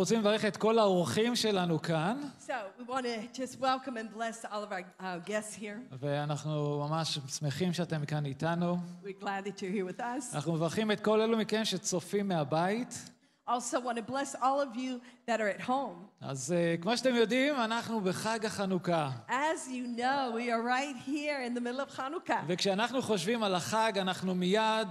אנחנו רוצים לברך את כל האורחים שלנו כאן. So we want to just welcome and bless all of our guests here. ואנחנו ממש שמחים שאתם כאן איתנו. We're glad that you're here with us. אנחנו מברכים את כל אלו מכם שצופים מהבית. Also want to bless all of you that are at home. אז כמו שאתם יודעים, אנחנו בחג החנוכה. As you know, we are right here in the middle of Hanukkah. וכשאנחנו חושבים על החג, אנחנו מיד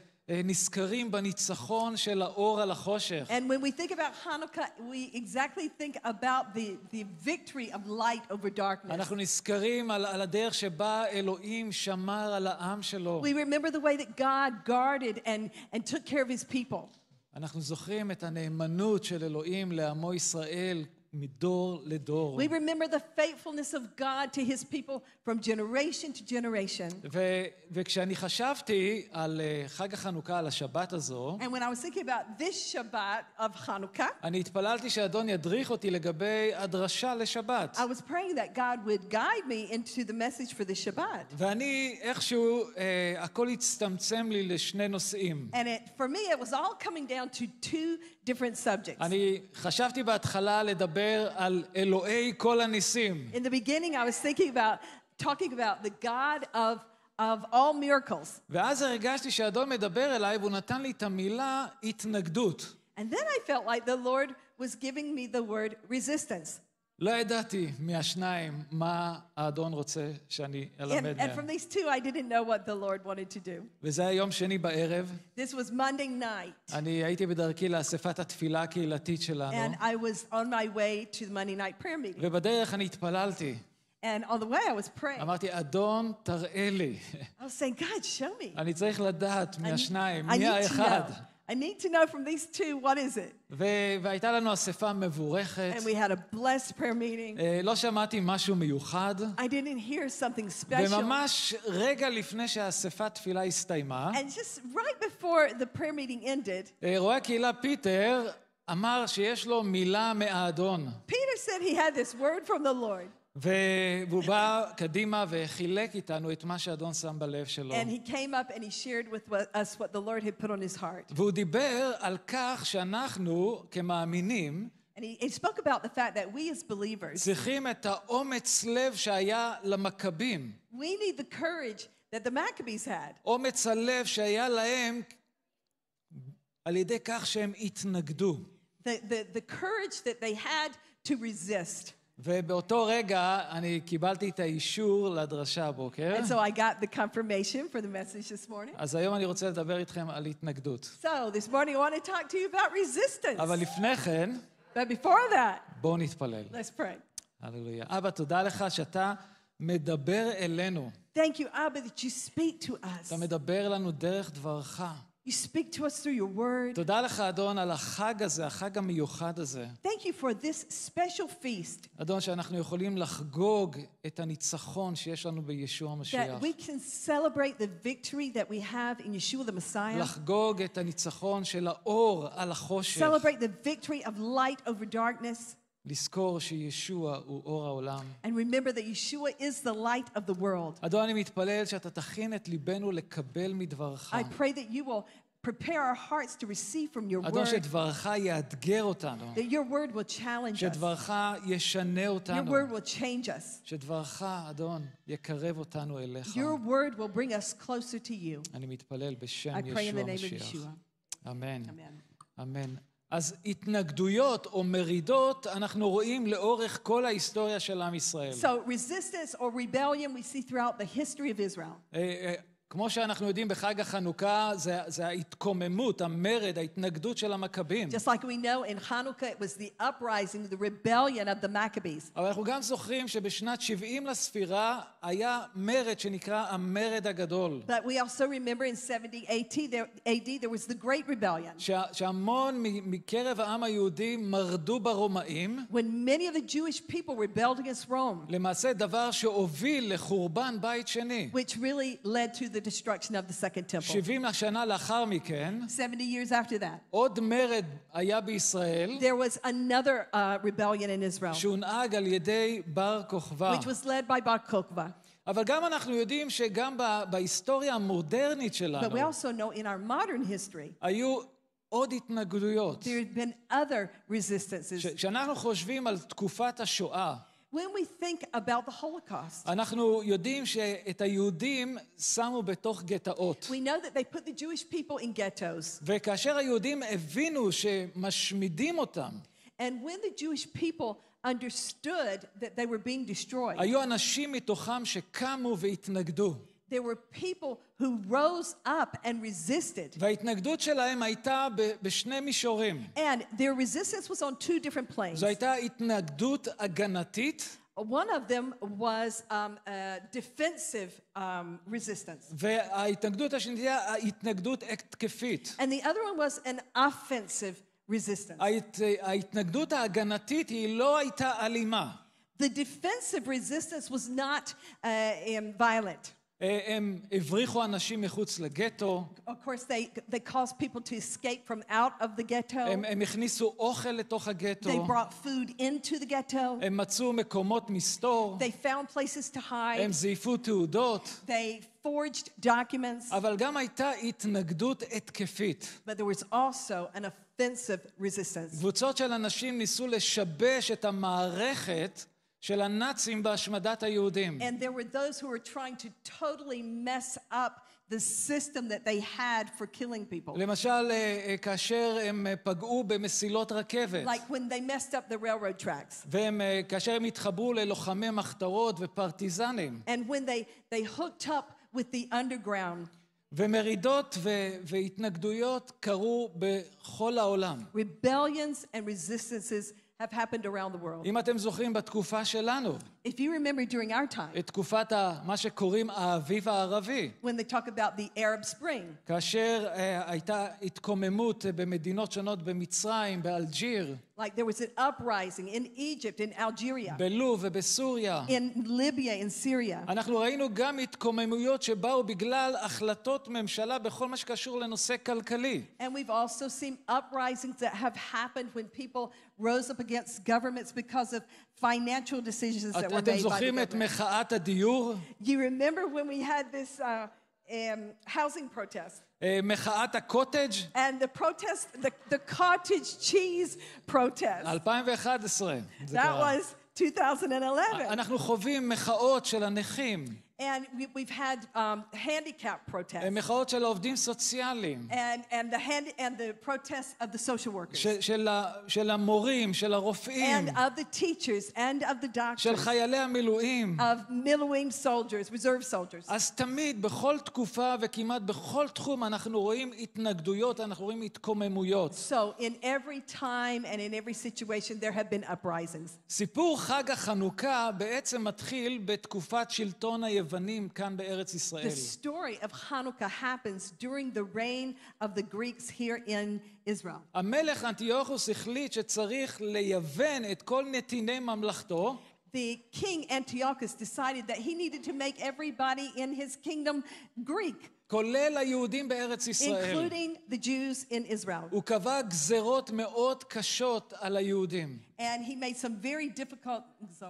נזכרים בניצחון של האור על החושך. And when we think about Hanukkah, we exactly think about the victory of light over darkness. אנחנו נזכרים על הדרך שבה אלוהים שמר על העם שלו. We remember the way that God guarded and took care of his people. אנחנו זוכרים את הנאמנות של אלוהים לעמו ישראל מדור לדור. We remember the faithfulness of God to his people from generation to generation. וכשאני חשבתי על חג החנוכה, על השבת הזו, And when I was thinking about this Shabbat of Hanukkah, אני התפללתי שהאדון ידריך אותי לגבי הדרשה לשבת. I was praying that God would guide me into the message for the Shabbat. ואני איכשהו, הכל הצטמצם לי לשני נושאים. And for me, it was all coming down to two different subjects. אני חשבתי בהתחלה לדבר על אלוהי כל הניסים. In the beginning, I was talking about the God of all miracles. ואז הרגשתי שהאדון מדבר אליי, והוא נתן לי את המילה התנגדות. And then I felt like the Lord was giving me the word resistance. לא ידעתי מהשניים מה האדון רוצה שאני אלמד And from these two, I didn't know what the Lord wanted to do. וזה היה יום שני בערב. This was Monday night. אני הייתי בדרכי לאספת התפילה הקהילתית שלנו. And I was on my way to the Monday night prayer meeting. ובדרך אני התפללתי. And on the way, I was praying. אמרתי, אדון, תראה לי. I was saying, God, show me. אני צריך לדעת מהשניים, I מי need to האחד. know. I need to know from these two, what is it? והייתה לנו אספה מבורכת. And we had a blessed prayer meeting. לא שמעתי משהו מיוחד. I didn't hear something special. וממש רגע לפני שהאספת תפילה הסתיימה, And just right before the prayer meeting ended, רואה הקהילה פיטר אמר שיש לו מילה מהאדון. Peter said he had this word from the Lord. והוא בא קדימה וחילק איתנו את מה שהאדון שם בלב שלו. And he came up and he shared with us what the Lord had put on his heart. והוא דיבר על כך שאנחנו כמאמינים And he spoke about the fact that we as believers, צריכים את האומץ לב שהיה למכבים. we need the courage that the Maccabees had. אומץ הלב שהיה להם על ידי כך שהם התנגדו. The courage that they had to resist. ובאותו רגע אני קיבלתי את האישור לדרשה הבוקר. And so I got the confirmation for the message this morning. אז היום אני רוצה לדבר איתכם על התנגדות. So this morning I want to talk to you about resistance. אבל לפני כן, But before that, בואו נתפלל. let's pray. הללויה. אבא, תודה לך שאתה מדבר אלינו. Thank you, Abba, that you speak to us. אתה מדבר לנו דרך דברך. You speak to us through your word. תודה לך, אדון, על החג הזה, החג המיוחד הזה. Thank you for this special feast. אדון, שאנחנו יכולים לחגוג את הניצחון שיש לנו בישוע המשיח. That we can celebrate the victory that we have in Yeshua the Messiah. לחגוג את הניצחון של האור על החושך. Celebrate the victory of light over darkness. לזכור שישוע הוא אור העולם. And remember that Yeshua is the light of the world. אדון, אני מתפלל שאתה תכין את ליבנו לקבל מדברך. I pray that you will prepare our hearts to receive from your אדון, word. שדברך יאתגר אותנו. That your word will challenge us. שדברך ישנה Your אותנו. word will change us. שדברך, אדון, יקרב אותנו אליך. Your word will bring us closer to you. אני מתפלל בשם I pray in ישוע the name of המשיח. Yeshua. אמן. Amen. אמן. אז התנגדויות או מרידות אנחנו רואים לאורך כל ההיסטוריה של עם ישראל. So resistance or rebellion we see throughout the history of Israel. כמו שאנחנו יודעים בחג החנוכה, זה ההתקוממות, המרד, ההתנגדות של המכבים. Just like we know in Hanukkah it was the uprising, the rebellion of the Maccabees. אבל אנחנו גם זוכרים שבשנת 70 לספירה היה מרד שנקרא המרד הגדול. But we also remember in 70 AD there was the Great Rebellion. שהמון מקרב העם היהודי מרדו ברומאים. When many of the Jewish people rebelled against Rome. למעשה דבר שהוביל לחורבן בית שני. Which really led to the destruction of the second temple. 70 שנה לאחר מכן, 70 years after that, עוד מרד היה בישראל, there was another rebellion in Israel, שהונהג על ידי בר כוכבא. which was led by Bar Kokhba. אבל גם אנחנו יודעים שגם בהיסטוריה המודרנית שלנו, But we also know in our modern history, היו עוד התנגדויות. There have been other resistances. כשאנחנו חושבים על תקופת השואה, When we think about the Holocaust, אנחנו יודעים שאת היהודים שמו בתוך גטאות. we know that they put the Jewish people in ghettos. וכאשר היהודים הבינו שמשמידים אותם, And when the Jewish people understood that they were being destroyed, היו אנשים מתוכם שקמו והתנגדו. there were people who rose up and resisted. וההתנגדות שלהם הייתה בשני מישורים. And their resistance was on two different planes. זו הייתה התנגדות הגנתית, One of them was defensive resistance. וההתנגדות השנייה הייתה התנגדות התקפית. And the other one was an offensive resistance. ההתנגדות ההגנתית היא לא הייתה אלימה. The defensive resistance was not violent. הם הבריחו אנשים מחוץ לגטו, Of course, they caused people to escape from out of the ghetto. הם הכניסו אוכל לתוך They הגטו, brought food into the ghetto. הם מצאו מקומות מסתור, They found places to הם hide. זייפו תעודות, They forged documents. אבל גם הייתה התנגדות התקפית. But there was also an offensive resistance. קבוצות של אנשים ניסו לשבש את המערכת של הנאצים בהשמדת היהודים. And there were those who were trying to totally mess up the system that they had for killing people. למשל, כאשר הם פגעו במסילות רכבת, Like when they messed up the railroad tracks. וכאשר הם התחברו ללוחמי מחתרות ופרטיזנים, And when they hooked up with the underground. ומרידות והתנגדויות קרו בכל העולם. Rebellions and resistances have happened around the world. אם אתם זוכרים בתקופה שלנו, If you remember during our time, את תקופת מה שקוראים האביב הערבי, when they talk about the Arab Spring, כאשר הייתה התקוממות במדינות שונות, במצרים, באלג'יר, like there was an uprising in Egypt, in Algeria, בלוב ובסוריה. in Libya, in Syria. אנחנו ראינו גם התקוממויות שבאו בגלל החלטות ממשלה בכל מה שקשור לנושא כלכלי. And we've also seen uprisings that have happened when people rose up against governments because of financial decisions that were אתם made by the זוכרים את government. מחאת הדיור? You remember when we had this housing protest? מחאת הקוטג'? And the protest, the cottage cheese protest. 2011. זה That קרה. was 2011. אנחנו חווים מחאות של הנכים, And we've had handicap protests. מחאות של העובדים סוציאליים, And the protests of the social workers. של המורים, של הרופאים, And of the teachers and of the של doctors. חיילי המילואים. Of middle-wing soldiers, reserve soldiers. אז תמיד, בכל תקופה וכמעט בכל תחום, אנחנו רואים התנגדויות, אנחנו רואים התקוממויות. So in every time and in every situation there have been uprisings. סיפור חג החנוכה בעצם מתחיל בתקופת שלטון היוונים כאן בארץ ישראל. The story of Hanukkah happens during the reign of the Greeks here in Israel. המלך אנטיוכוס החליט שצריך ליוון את כל נתיני ממלכתו, The king Antiochus decided that he needed to make everybody in his kingdom Greek, כולל היהודים בארץ ישראל. including the Jews in Israel. הוא קבע גזרות מאוד קשות על היהודים. And he made some very difficult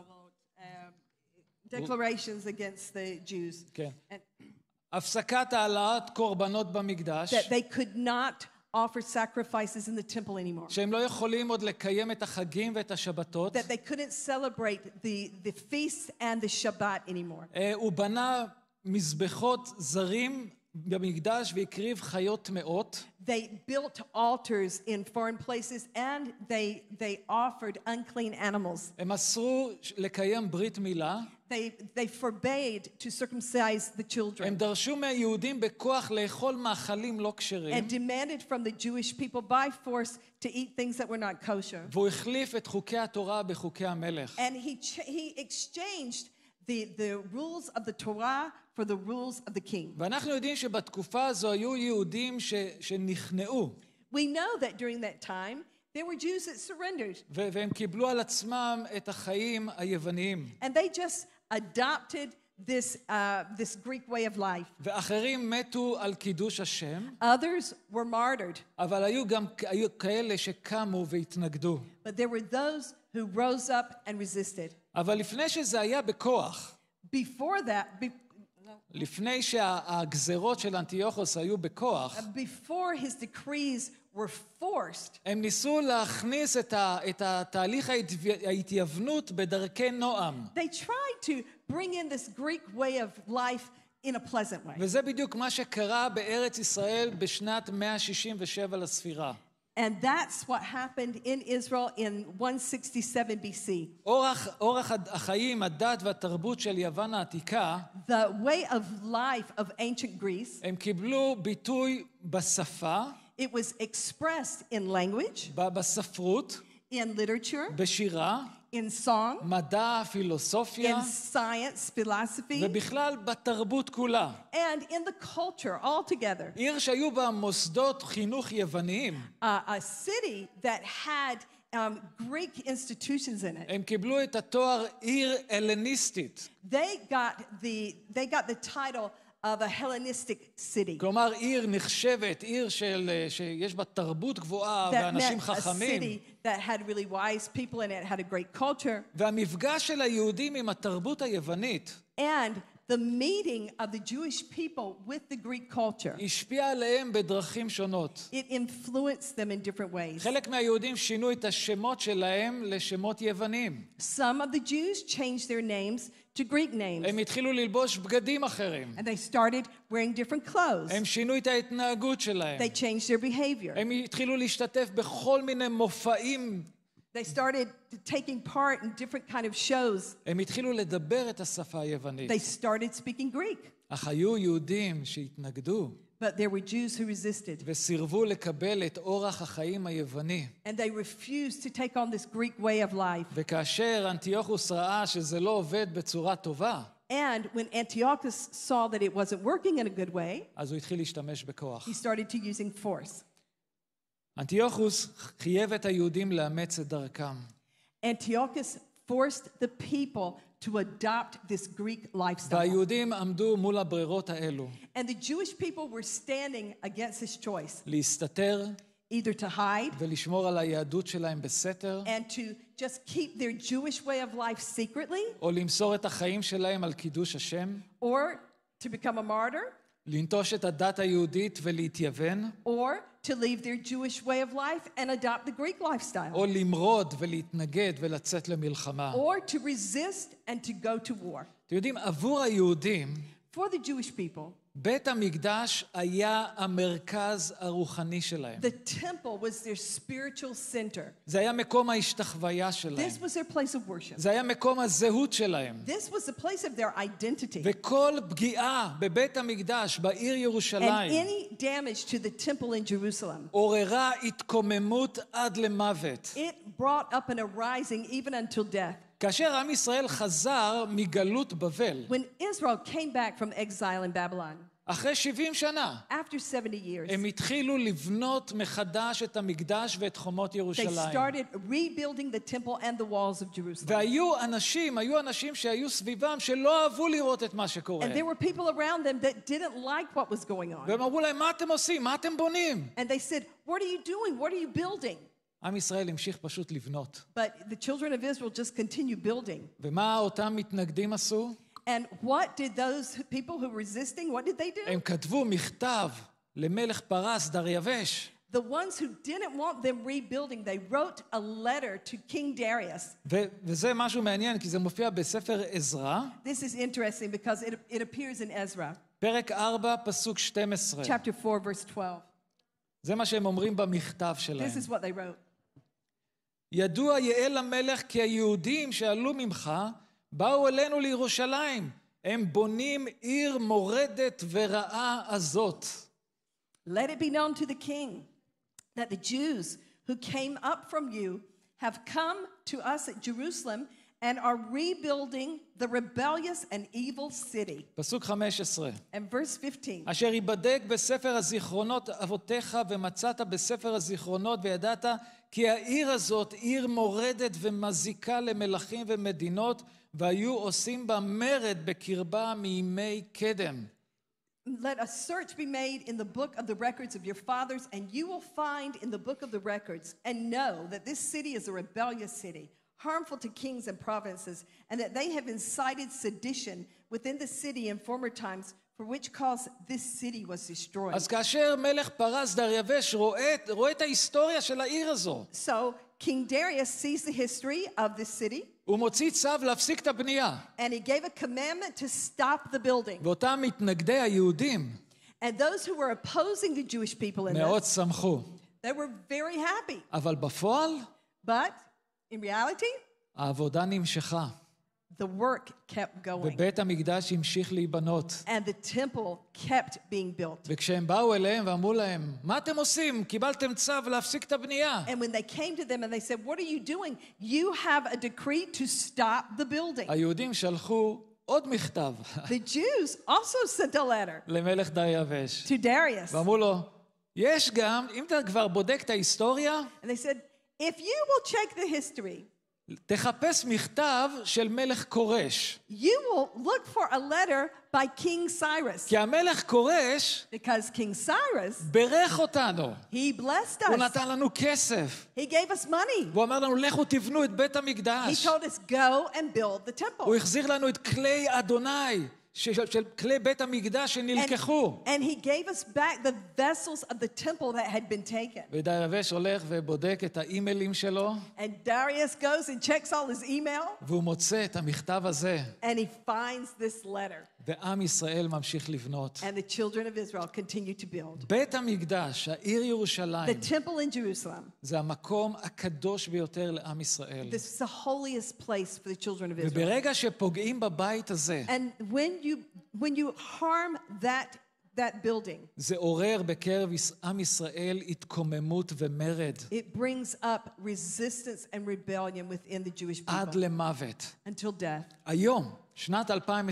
declarations against the Jews. כן. And הפסקת העלאת קורבנות במקדש, that they could not offer sacrifices in the temple anymore. שהם לא יכולים עוד לקיים את החגים ואת השבתות. That they couldn't celebrate the feasts and the Shabbat anymore. הוא בנה מזבחות זרים במקדש והקריב חיות טמאות. They built altars in foreign places and they offered unclean animals. הם אסרו לקיים ברית מילה. They forbade to circumcise the הם children דרשו מהיהודים בכוח לאכול מאכלים לא כשרים. and demanded from the Jewish people by force to eat things that were not kosher. והוא החליף את חוקי התורה בחוקי המלך. And he exchanged the rules of the Torah for the rules of the king. ואנחנו יודעים שבתקופה הזו היו יהודים שנכנעו. We know that during that time there were Jews that surrendered והם קיבלו על עצמם את החיים היווניים. and they just adopted this Greek way of life. ואחרים מתו על קידוש השם, Others were martyred, אבל היו כאלה שקמו והתנגדו. but there were those who rose up and resisted. אבל לפני שזה היה בכוח, Before that, לפני שהגזרות של אנטיוכוס היו בכוח, before his decrees were forced, הם ניסו להכניס את התהליך ההתייוונות בדרכי נועם. they tried to bring in this Greek way of life in a pleasant way. וזה בדיוק מה שקרה בארץ ישראל בשנת 167 לספירה. And that's what happened in Israel in 167 BC. אורח החיים, הדת והתרבות של יוון העתיקה, The way of life of ancient Greece, הם קיבלו ביטוי בשפה, it was expressed in language, בספרות, in literature, בשירה, in song, מדע, פילוסופיה, in science, philosophy, ובכלל בתרבות כולה. and in the culture altogether. עיר שהיו בה מוסדות חינוך יווניים, A city that had Greek institutions in it. הם קיבלו את התואר עיר הלניסטית. They got the title of a Hellenistic city. כלומר, עיר נחשבת, עיר שיש בה תרבות גבוהה That ואנשים meant a חכמים. city that had really wise people in it, had a great culture. והמפגש של היהודים עם התרבות היוונית And the meeting of the Jewish people with the Greek culture, השפיע עליהם בדרכים שונות. it influenced them in different ways. חלק מהיהודים שינו את השמות שלהם לשמות יווניים. Some of the Jews changed their names to Greek names. הם התחילו ללבוש בגדים אחרים. And they started wearing different clothes. הם שינו את ההתנהגות שלהם. They changed their behavior. הם התחילו להשתתף בכל מיני מופעים. They started taking part in different kind of shows. הם התחילו לדבר את השפה היוונית. They started speaking Greek. אך היו יהודים שהתנגדו But there were Jews who resisted. וסירבו לקבל את אורח החיים היווני. And they refused to take on this Greek way of life. וכאשר אנטיוכוס ראה שזה לא עובד בצורה טובה, And when Antiochus saw that it wasn't working in a good way, אז הוא התחיל להשתמש בכוח. he started to using force. אנטיוכוס חייב את היהודים לאמץ את דרכם. Antiochus forced the people to adopt this Greek lifestyle. והיהודים עמדו מול הברירות האלו. And the Jewish people were standing against his choice, להסתתר either to hide ולשמור על היהדות שלהם בסתר, and to just keep their Jewish way of life secretly, או למסור את החיים שלהם על קידוש השם, or to become a martyr, לנטוש את הדת היהודית ולהתייוון, or to leave their Jewish way of life and adopt the Greek lifestyle, או למרוד ולהתנגד ולצאת למלחמה. or to resist and to go to war. אתם יודעים, עבור היהודים, For the Jewish people, בית המקדש היה המרכז הרוחני שלהם. the temple was their spiritual center. זה היה מקום ההשתחוויה שלהם. This was their place of worship. זה היה מקום הזהות שלהם. This was the place of their identity. וכל פגיעה בבית המקדש, בעיר And ירושלים, any damage to the temple in Jerusalem, עוררה התקוממות עד למוות. it brought up an arising even until death. כאשר עם ישראל חזר מגלות בבל, When Israel came back from exile in Babylon, אחרי 70 שנה, after 70 years, הם התחילו לבנות מחדש את המקדש ואת חומות they ירושלים. started rebuilding the temple and the walls of Jerusalem. והיו אנשים שהיו סביבם שלא אהבו לראות את מה שקורה. And there were people around them that didn't like what was going on. והם אמרו להם, מה אתם עושים? מה אתם בונים? And they said, what are you doing? What are you building? עם ישראל המשיך פשוט לבנות. But the children of Israel just continued building. ומה אותם מתנגדים עשו? And what did those people who were resisting, what did they do? הם כתבו מכתב למלך פרס דריווש. The ones who didn't want them rebuilding, they wrote a letter to King Darius. וזה משהו מעניין, כי זה מופיע בספר עזרא, This is interesting because it appears in Ezra, פרק 4, פסוק 12. chapter 4, verse 12. זה מה שהם אומרים במכתב שלהם. This is what they wrote. ידוע יאה למלך כי היהודים שעלו ממך באו אלינו לירושלים. הם בונים עיר מורדת ורעה הזאת. Let it be known to the king that the Jews who came up from you have come to us at Jerusalem and are rebuilding the rebellious and evil city. פסוק 15. And verse 15. אשר ייבדק בספר הזיכרונות אבותיך ומצאת בספר הזיכרונות וידעת כי העיר הזאת עיר מורדת ומזיקה למלכים ומדינות והיו עושים בה מרד בקרבה מימי קדם. Let a search be made in the book of the records of your fathers, and you will find in the book of the records and know that this city is a rebellious city, harmful to kings and provinces, and that they have incited sedition within the city in former times, for which cause this city was destroyed. אז כאשר מלך פרס דריווש רואה את ההיסטוריה של העיר הזו, So King Darius sees the history of this city, הוא מוציא צו להפסיק את הבנייה. and he gave a commandment to stop the building. ואותם מתנגדי היהודים And those who were opposing the Jewish people in מאוד this, שמחו. they were very happy. אבל בפועל, But in reality, העבודה נמשכה. the work kept going. ובית המקדש המשיך להיבנות. And the temple kept being built. וכשהם באו אליהם ואמרו להם, מה אתם עושים? קיבלתם צו להפסיק את הבנייה. And when they came to them and they said, what are you doing? You have a decree to stop the building. היהודים שלחו עוד מכתב The Jews also sent a letter למלך דריווש. to Darius. ואמרו לו, יש גם, אם אתה כבר בודק את ההיסטוריה, And they said, if you will check the history, תחפש מכתב של מלך כורש. you will look for a letter by King Cyrus. כי המלך כורש Because King Cyrus, ברך אותנו. he blessed הוא us. נתן לנו כסף. He gave us money. והוא אמר לנו, לכו תבנו את בית He המקדש. told us, go and build the temple. הוא החזיר לנו את כלי אדוני, של כלי בית המקדש שנלקחו. And he gave us back the vessels of the temple that had been taken. ודריווש הולך ובודק את האימיילים שלו, And Darius goes and checks all his email, והוא מוצא את המכתב הזה. and he finds this letter. ועם ישראל ממשיך לבנות. And the children of Israel continue to build. בית המקדש, העיר The ירושלים, temple in Jerusalem, זה המקום הקדוש ביותר לעם ישראל. this is the holiest place for the children of Israel. וברגע שפוגעים בבית הזה, And when you harm that building, זה עורר בקרב עם ישראל התקוממות ומרד it brings up resistance and rebellion within the Jewish עד people למוות. until death. היום, שנת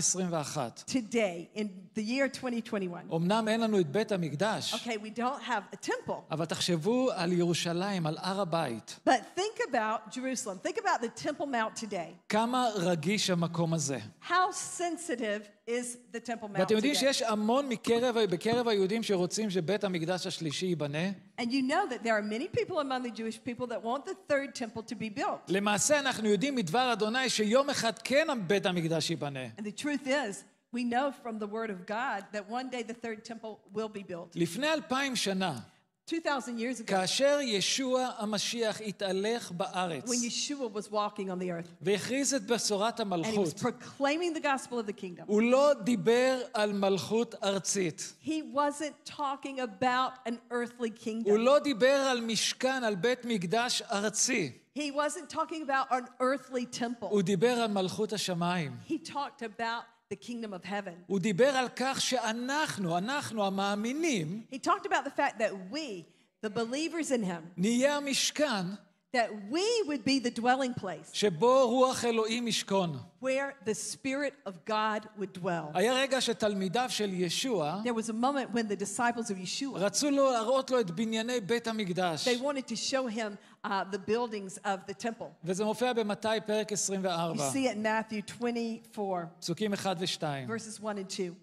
2021, Today, in the year 2021, אמנם אין לנו את בית המקדש, okay, we don't have a temple, אבל תחשבו על ירושלים, על הר הבית. but think about Jerusalem. Think about the Temple Mount today. כמה רגיש המקום הזה. How sensitive is the Temple Mount ואתם יודעים today? שיש המון בקרב היהודים שרוצים שבית המקדש השלישי ייבנה? And you know that there are many people among the Jewish people that want the third temple to be built. למעשה אנחנו יודעים מדבר אדוני שיום אחד כן בית המקדש ייבנה. And the truth is, we know from the word of God that one day the third temple will be built. לפני 2000 שנה, 2,000 years ago, כאשר ישוע המשיח התהלך בארץ when Yeshua was walking on the earth והכריז את בשורת and he was המלכות, proclaiming the gospel of the kingdom, הוא לא דיבר על מלכות ארצית. he wasn't talking about an earthly הוא kingdom. לא דיבר על משכן, על בית מקדש ארצי. He wasn't talking about an earthly temple. הוא דיבר על מלכות השמיים. He talked about the kingdom of heaven. הוא דיבר על כך שאנחנו המאמינים, He talked about the fact that we, the believers in him, נהיה המשכן that we would be the dwelling place שבו רוח אלוהים ישכון. where the Spirit of God would dwell. היה רגע שתלמידיו של ישוע There was a moment when the disciples of Yeshua, רצו להראות לו את בנייני בית המקדש. they wanted to show him the buildings of the temple. וזה מופיע במתי פרק You 24, see it in Matthew 24, פסוקים 1 ו-2. verses 1 and 2.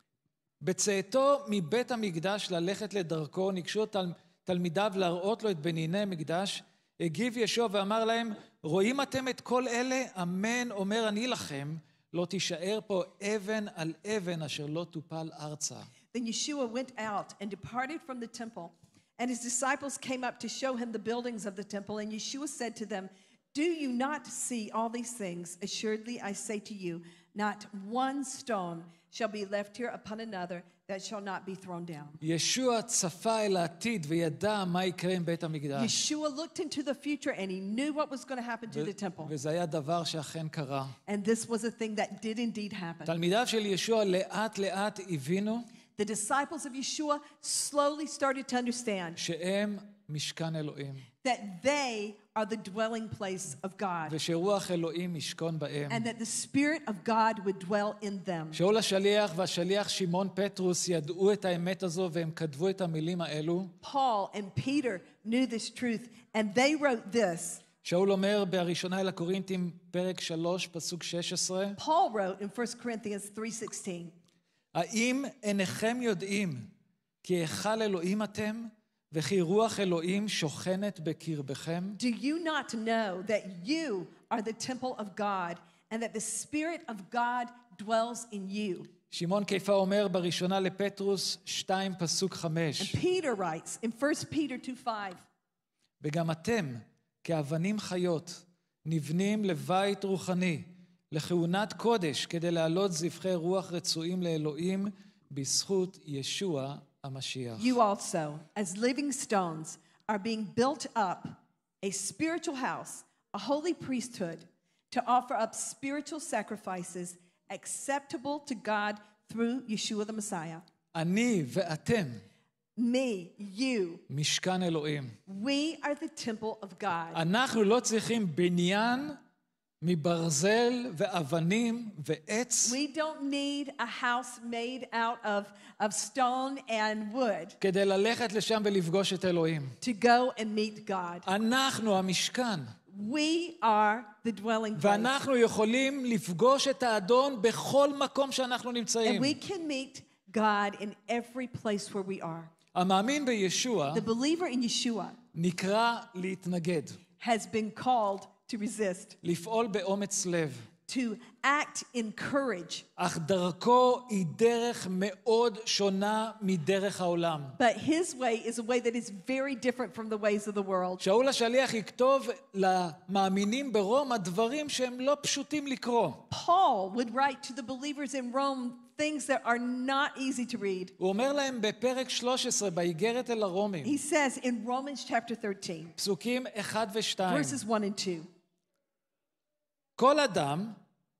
בצאתו מבית המקדש ללכת לדרכו, ניגשו תלמידיו להראות לו את בנייני המקדש, הגיב ישוע ואמר להם, רואים אתם את כל אלה? אמן אומר אני לכם, לא תישאר פה אבן על אבן אשר לא תופל ארצה. Then Yeshua went out and departed from the temple, and his disciples came up to show him the buildings of the temple. And Yeshua said to them, do you not see all these things? Assuredly, I say to you, not one stone shall be left here upon another that shall not be thrown down. ישוע צפה אל העתיד וידע מה יקרה עם בית המקדש. Yeshua looked into the future and he knew what was going to happen to the temple. וזה היה דבר שאכן קרה. And this was a thing that did indeed happen. תלמידיו של ישוע לאט לאט הבינו The disciples of Yeshua slowly started to understand שהם משכן אלוהים. that they are the dwelling place of God ושרוח אלוהים ישכון בהם. and that the Spirit of God would dwell in them. שאול השליח והשליח שמעון פטרוס ידעו את האמת הזו והם כתבו את המילים האלו. Paul and Peter knew this truth and they wrote this. שאול אומר בראשונה אל הקורינתים פרק 3 פסוק 16, Paul wrote in 1 Corinthians 3:16, האם אינכם יודעים כי היכל אלוהים אתם וכי רוח אלוהים שוכנת בקרבכם? Do you not know that you are the temple of God and that the Spirit of God dwells in you? שמעון קיפה אומר בראשונה לפטרוס 2 פסוק 5. And Peter writes in 1 Peter 2:5. וגם אתם, כאבנים חיות, נבנים לבית רוחני, לכהונת קודש, כדי להעלות זבחי רוח רצויים לאלוהים, בזכות ישוע המשיח. You also, as living stones, are being built up, a spiritual house, a holy priesthood, to offer up spiritual sacrifices acceptable to God through Yeshua the Messiah. אני ואתם, Me, you, משכן אלוהים. we are the temple of God. אנחנו לא צריכים בניין מברזל ואבנים ועץ We don't need a house made out of stone and wood כדי ללכת לשם ולפגוש את אלוהים. to go and meet God. אנחנו המשכן. We are the dwelling place. ואנחנו יכולים לפגוש את האדון בכל מקום שאנחנו נמצאים. And we can meet God in every place where we are. המאמין בישוע The believer in Yeshua נקרא להתנגד, has been called to resist, לפעול באומץ לב. to act in courage. אך דרכו היא דרך מאוד שונה מדרך העולם. But his way is a way that is very different from the ways of the world. שאול השליח יכתוב למאמינים ברומא דברים שהם לא פשוטים לקרוא. Paul would write to the believers in Rome things that are not easy to read. הוא אומר להם בפרק 13 באיגרת אל הרומים, He says in Romans chapter 13, פסוקים 1 ו-2, verses 1 and 2, כל אדם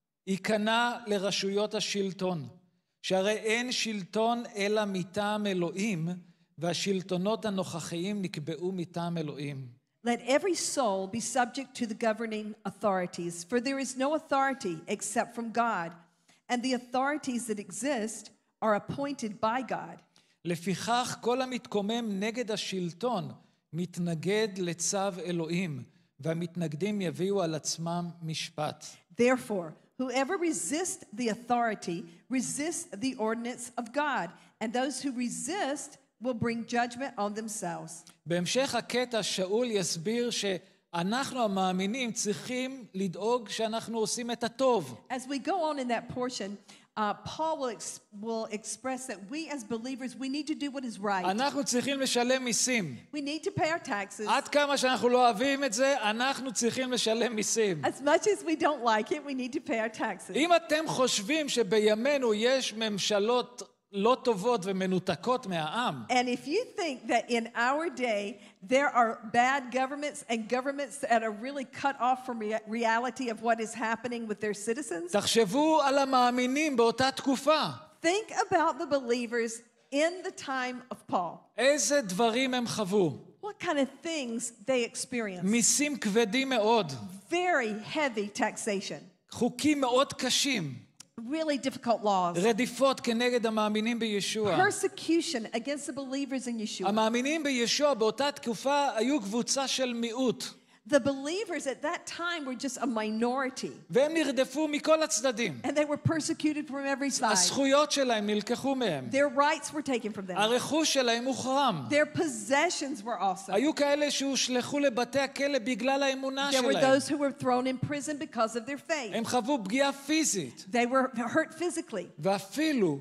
ייכנע לרשויות השלטון, שהרי אין שלטון אלא מטעם אלוהים, והשלטונות הנוכחיים נקבעו מטעם אלוהים. Let every soul be subject to the governing authorities, for there is no authority except from God, and the authorities that exist are appointed by God. לפיכך כל המתקומם נגד השלטון מתנגד לצו אלוהים, והמתנגדים יביאו על עצמם משפט. Therefore, whoever resists the authority resists the ordinance of God, and those who resist will bring judgment on themselves. בהמשך הקטע שאול יסביר שאנחנו המאמינים צריכים לדאוג שאנחנו עושים את הטוב. As we go on in that portion, Paul will express that we as believers, we need to do what is right. אנחנו צריכים לשלם מיסים. We need to pay our taxes. עד כמה שאנחנו לא אוהבים את זה, אנחנו צריכים לשלם מיסים. As much as we don't like it, we need to pay our taxes. אם אתם חושבים שבימינו יש ממשלות לא טובות ומנותקות מהעם, And if you think that in our day there are bad governments and governments that are really cut off from reality of what is happening with their citizens, תחשבו על המאמינים באותה תקופה. think about the believers in the time of Paul. איזה דברים הם חוו. What kind of things they experienced. מיסים כבדים מאוד. Very heavy taxation. חוקים מאוד קשים. Really difficult laws. רדיפות כנגד המאמינים בישוע. Persecution against the believers in Yeshua. המאמינים בישוע באותה תקופה היו קבוצה של מיעוט. The believers at that time were just a minority. והם נרדפו מכל הצדדים. And they were persecuted from every side. הזכויות שלהם נלקחו מהם. Their rights were taken from them. הרכוש שלהם הוחרם. Their possessions were also. היו כאלה שהושלכו לבתי הכלא בגלל האמונה There were שלהם. those who were thrown in prison because of their faith. הם חוו פגיעה פיזית. They were hurt physically. ואפילו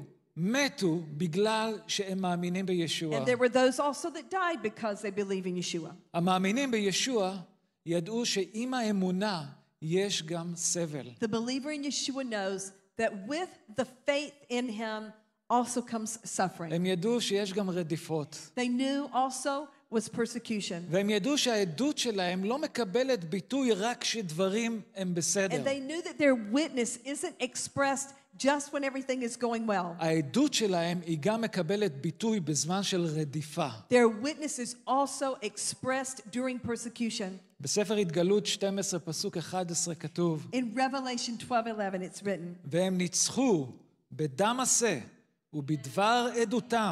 מתו בגלל שהם מאמינים בישוע. And there were those also that died because they believe in Yeshua. המאמינים בישוע ידעו שעם האמונה יש גם סבל. The believer in Yeshua knows that with the faith in him also comes suffering. הם ידעו שיש גם רדיפות. They knew also was persecution. והם ידעו שהעדות שלהם לא מקבלת ביטוי רק כשדברים הם בסדר. And they knew that their witness isn't expressed just when everything is going well. העדות שלהם היא גם מקבלת ביטוי בזמן של רדיפה. Their witness is also expressed during persecution. בספר התגלות 12 פסוק 11 כתוב, In Revelation 12:11 it's written, והם ניצחו בדם עשה ובדבר עדותם,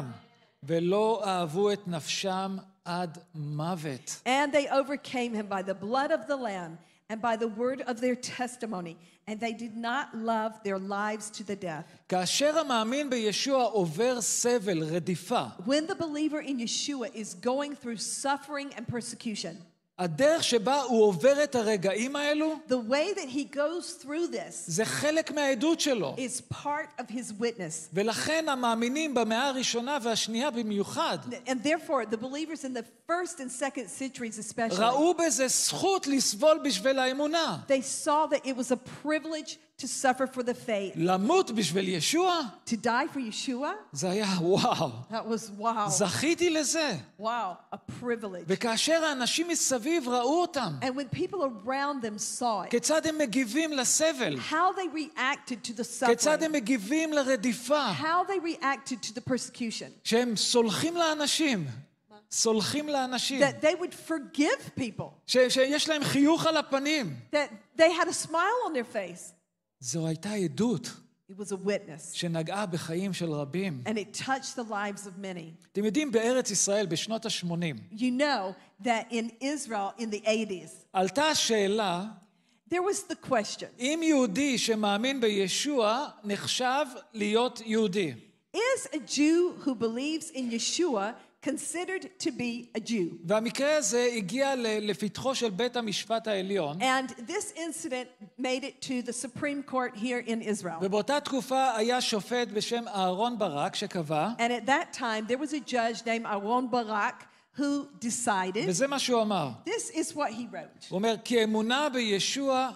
ולא אהבו את נפשם עד מוות. and they overcame him by the blood of the Lamb and by the word of their testimony, and they did not love their lives to the death. כאשר המאמין בישוע עובר סבל, רדיפה, When the believer in Yeshua is going through suffering and persecution, הדרך שבה הוא עובר את הרגעים האלו, the way that he goes through this זה חלק מהעדות שלו. is part of his witness. ולכן המאמינים במאה הראשונה והשנייה במיוחד, And therefore, the believers in the first and second centuries especially, ראו בזה זכות לסבול בשביל האמונה. they saw that it was a privilege to suffer for the faith. למות בשביל ישוע, To die for Yeshua, זה היה וואו. that was wow. זכיתי לזה. Wow, a privilege. וכאשר האנשים מסביב ראו אותם, And when people around them saw it, כיצד הם מגיבים לסבל, how they reacted to the כיצד suffering, הם מגיבים לרדיפה, how they reacted to the persecution, שהם סולחים לאנשים, סולחים לאנשים, that they would forgive people, שיש להם חיוך על הפנים. that they had a smile on their face. זו הייתה עדות It was a witness, שנגעה בחיים של רבים. and it touched the lives of many. אתם יודעים, בארץ ישראל בשנות ה-80, You know that in Israel in the 80s, עלתה השאלה, there was the question, אם יהודי שמאמין בישוע נחשב להיות יהודי. is a Jew who believes in Yeshua considered to be a Jew? והמקרה הזה הגיע לפתחו של בית המשפט העליון, And this incident made it to the Supreme Court here in Israel. ובאותה תקופה היה שופט בשם אהרון ברק שקבע, And at that time, there was a judge named Aaron Barak who decided, וזה מה שהוא אמר. this is what he wrote. הוא אומר, כי אמונה בישוע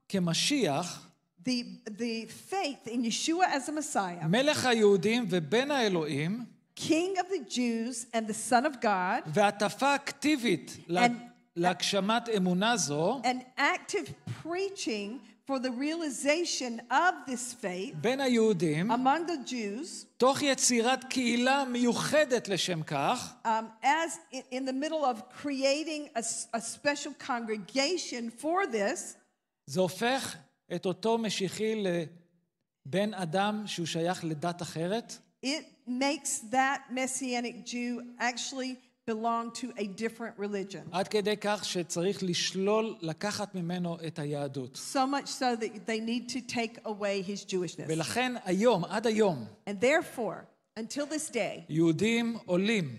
כמשיח, The faith in Yeshua as a Messiah, מלך היהודים ובן האלוהים, King of the Jews and the Son of God, והטפה אקטיבית להגשמת אמונה זו, an active preaching for the realization of this faith בין היהודים, among the Jews, תוך יצירת קהילה מיוחדת לשם כך, as in the middle of creating a special congregation for this, זה הופך את אותו משיחי לבן אדם שהוא שייך לדת אחרת, it makes that Messianic Jew actually belong to a different religion. עד כדי כך שצריך לשלול, לקחת ממנו את היהדות. So much so that they need to take away his Jewishness. ולכן היום, עד היום, And therefore, until this day, יהודים עולים,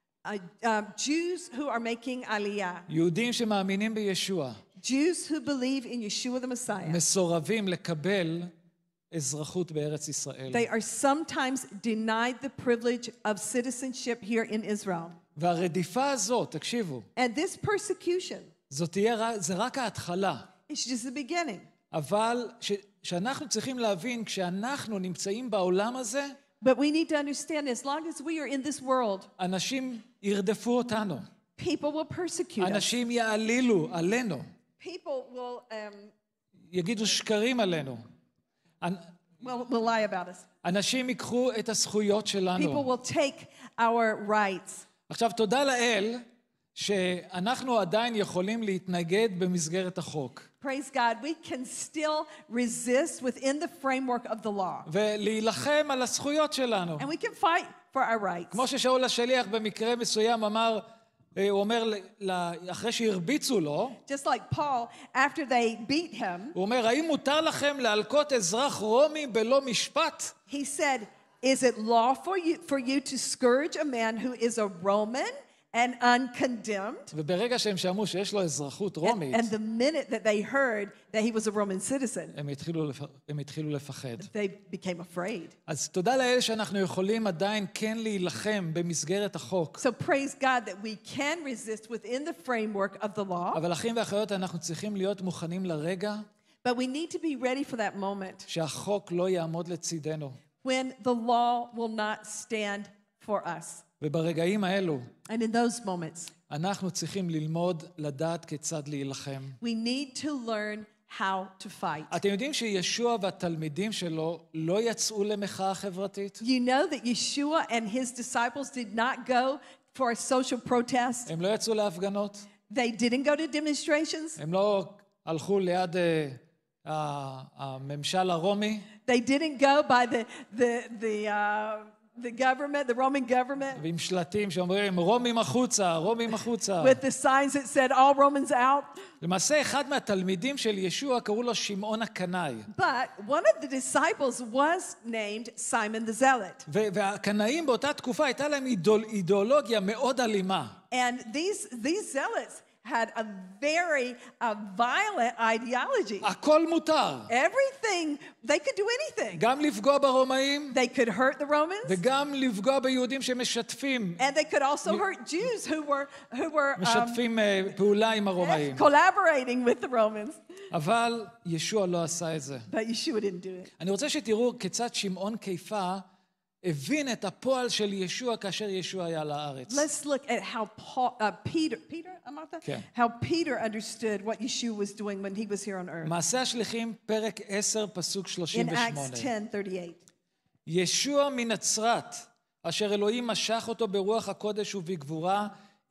Jews who are making aliyah, יהודים שמאמינים בישוע, Jews who believe in Yeshua the Messiah, מסורבים לקבל אזרחות בארץ ישראל. they are sometimes denied the privilege of citizenship here in Israel. והרדיפה הזאת, תקשיבו, And this persecution, זה רק ההתחלה. it's just the beginning. אבל שאנחנו צריכים להבין, כשאנחנו נמצאים בעולם הזה, But we need to understand, as long as we are in this world, אנשים ירדפו אותנו. people will persecute us. אנשים יעלילו עלינו. People will יגידו שקרים עלינו. will lie about us. אנשים ייקחו את הזכויות People שלנו. will take our rights. עכשיו, תודה לאל שאנחנו עדיין יכולים להתנגד במסגרת החוק. Praise God, we can still resist within the framework of the law. ולהילחם על הזכויות שלנו. And we can fight for our rights. כמו ששאול השליח במקרה מסוים אמר, הוא אומר, אחרי שהרביצו לו, Just like Paul, after they beat him, הוא אומר, האם מותר לכם להלקות אזרח רומי בלא משפט? he said, is it lawful for you to scourge a man who is a Roman and uncondemned? וברגע שהם שמעו שיש לו אזרחות רומית, And the minute that they heard that he was a Roman citizen, הם התחילו לפחד. they became afraid. אז תודה לאל שאנחנו יכולים עדיין כן להילחם במסגרת החוק. So praise God that we can resist within the framework of the law, אבל אחים ואחיות, אנחנו צריכים להיות מוכנים לרגע but we need to be ready for that moment שהחוק לא יעמוד לצידנו. when the law will not stand for us. וברגעים האלו, And in those moments, אנחנו צריכים ללמוד לדעת כיצד להילחם. we need to learn how to fight. אתם יודעים שישוע והתלמידים שלו לא יצאו למחאה חברתית? You know that Yeshua and his disciples did not go for a social protest. הם לא יצאו להפגנות? They didn't go to demonstrations. הם לא הלכו ליד הממשל הרומי? They didn't go by the the government, the Roman government, ועם שלטים שאומרים, רומים החוצה, רומים החוצה. with the signs that said, all Romans out. למעשה, אחד מהתלמידים של ישוע קראו לו שמעון הקנאי. But one of the disciples was named Simon the Zealot. והקנאים באותה תקופה הייתה להם אידיאולוגיה מאוד אלימה. And these zealots had a very violent ideology. הכל מותר. Everything, they could do anything. גם לפגוע ברומאים, They could hurt the Romans, וגם לפגוע ביהודים שמשתפים. and they could also hurt Jews who were משתפים פעולה עם הרומאים. collaborating with the Romans. אבל ישוע לא עשה את זה. But Yeshua didn't do it. אני רוצה שתראו כיצד שמעון קיפה הבין את הפועל של ישוע כאשר ישוע היה לארץ. Let's look at how Peter, Amata? כן. How Peter understood what Yeshua was doing when he was here on earth. מעשה השליחים, פרק 10, פסוק In 38. Acts 10:38. ישוע מנצרת, אשר אלוהים משך אותו ברוח הקודש ובגבורה,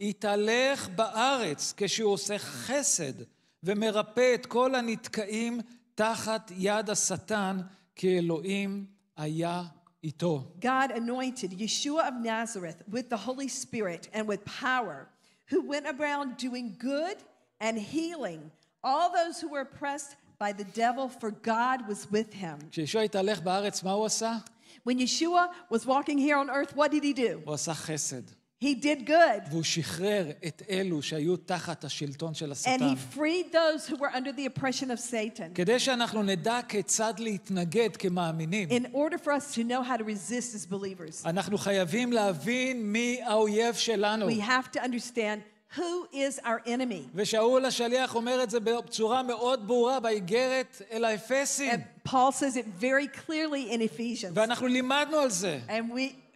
התהלך בארץ כשהוא עושה חסד ומרפא את כל הנתקעים תחת יד השטן, כי אלוהים היה איתו. God anointed Yeshua of Nazareth with the Holy Spirit and with power, who went around doing good and healing all those who were oppressed by the devil, for God was with him. כשישוע התהלך בארץ, מה הוא עשה? When Yeshua was walking here on earth, what did he do? הוא עשה חסד. He did good. והוא שחרר את אלו שהיו תחת השלטון של And השטן. he freed those who were under the oppression of Satan. כדי שאנחנו נדע כיצד להתנגד כמאמינים, In order for us to know how to resist as believers, אנחנו חייבים להבין מי האויב שלנו. we have to understand who is our enemy. ושאול השליח אומר את זה בצורה מאוד ברורה באיגרת אל האפסים. And Paul says it very clearly in Ephesians. ואנחנו לימדנו על זה. And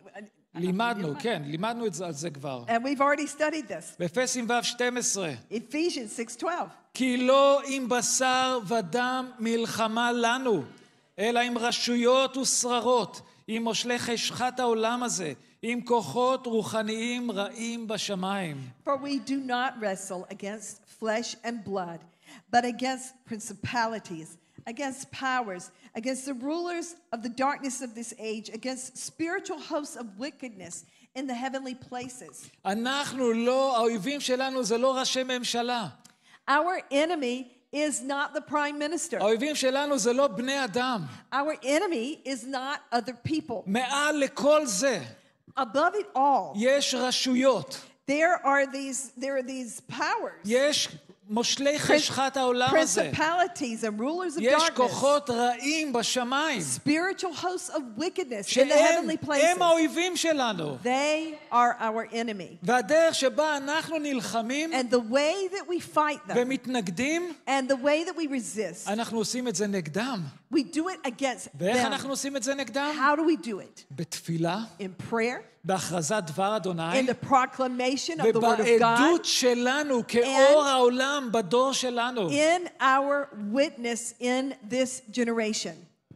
לימדנו, כן, לימדנו על זה כבר. and we've already studied this. באפסים ו' 12. Ephesians 6:12. כי לא עם בשר ודם מלחמה לנו, אלא עם רשויות ושררות, עם מושלי חשכת העולם הזה, עם כוחות רוחניים רעים בשמיים. For we do not wrestle against flesh and blood, but against principalities, against powers, against the rulers of the darkness of this age, against spiritual hosts of wickedness in the heavenly places. אנחנו לא, האויבים שלנו זה לא ראשי ממשלה. Our enemy is not the prime minister. האויבים שלנו זה לא בני אדם. Our enemy is not other people. מעל לכל זה, Above it all, יש רשויות. there are these powers, יש מושלי חשכת העולם הזה. principalities and rulers of יש darkness, כוחות רעים בשמיים. spiritual hosts of wickedness in the heavenly places. שהם האויבים שלנו. They are our enemy. והדרך שבה אנחנו נלחמים And the way that we fight them, ומתנגדים, and the way that we resist, אנחנו עושים את זה נגדם. we do it against ואיך them. אנחנו עושים את זה נגדם? How do we do it? בתפילה, In prayer, בהכרזת דבר אדוני, in the proclamation of the word of God, ובעדות שלנו כאור העולם בדור שלנו. in our witness in this generation.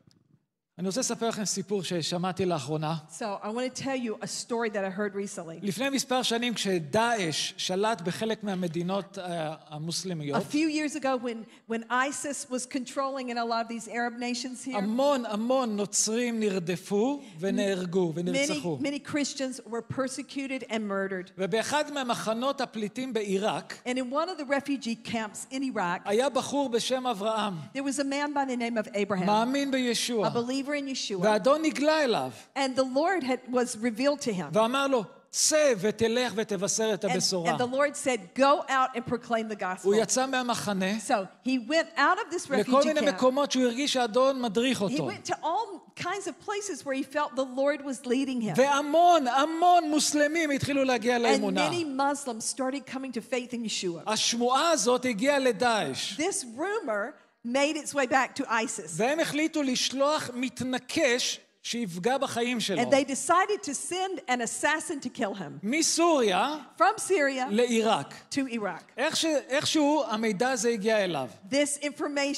אני רוצה לספר לכם סיפור ששמעתי לאחרונה. So I want to tell you a story that I heard recently. לפני מספר שנים כשדאעש שלט בחלק מהמדינות A המוסלמיות, few years ago when ISIS was controlling in a lot of these Arab nations here, המון נוצרים נרדפו ונהרגו ונרצחו. many Christians were persecuted and murdered. ובאחד מהמחנות הפליטים בעיראק, And in one of the refugee camps in Iraq, היה בחור בשם אברהם, there was a man by the name of Abraham, מאמין בישוע, a believer in Yeshua. והאדון נגלה אליו, And the Lord was revealed to him. ואמר לו, צא ותלך ותבשר את הבשורה. And the Lord said, go out and proclaim the gospel. הוא יצא מהמחנה, So he went out of this לכל refugee מיני camp. מקומות שהוא הרגיש שהאדון מדריך He אותו. went to all kinds of places where he felt the Lord was leading him. והמון מוסלמים התחילו להגיע And לאמונה. many Muslims started coming to faith in Yeshua. השמועה הזאת הגיעה לדאעש. This rumor made its way back to ISIS. והם החליטו לשלוח מתנקש שיפגע בחיים שלו. And they decided to send an assassin to kill him מסוריה from Syria לעיראק. to Iraq. איכשהו המידע הזה הגיע אליו. This information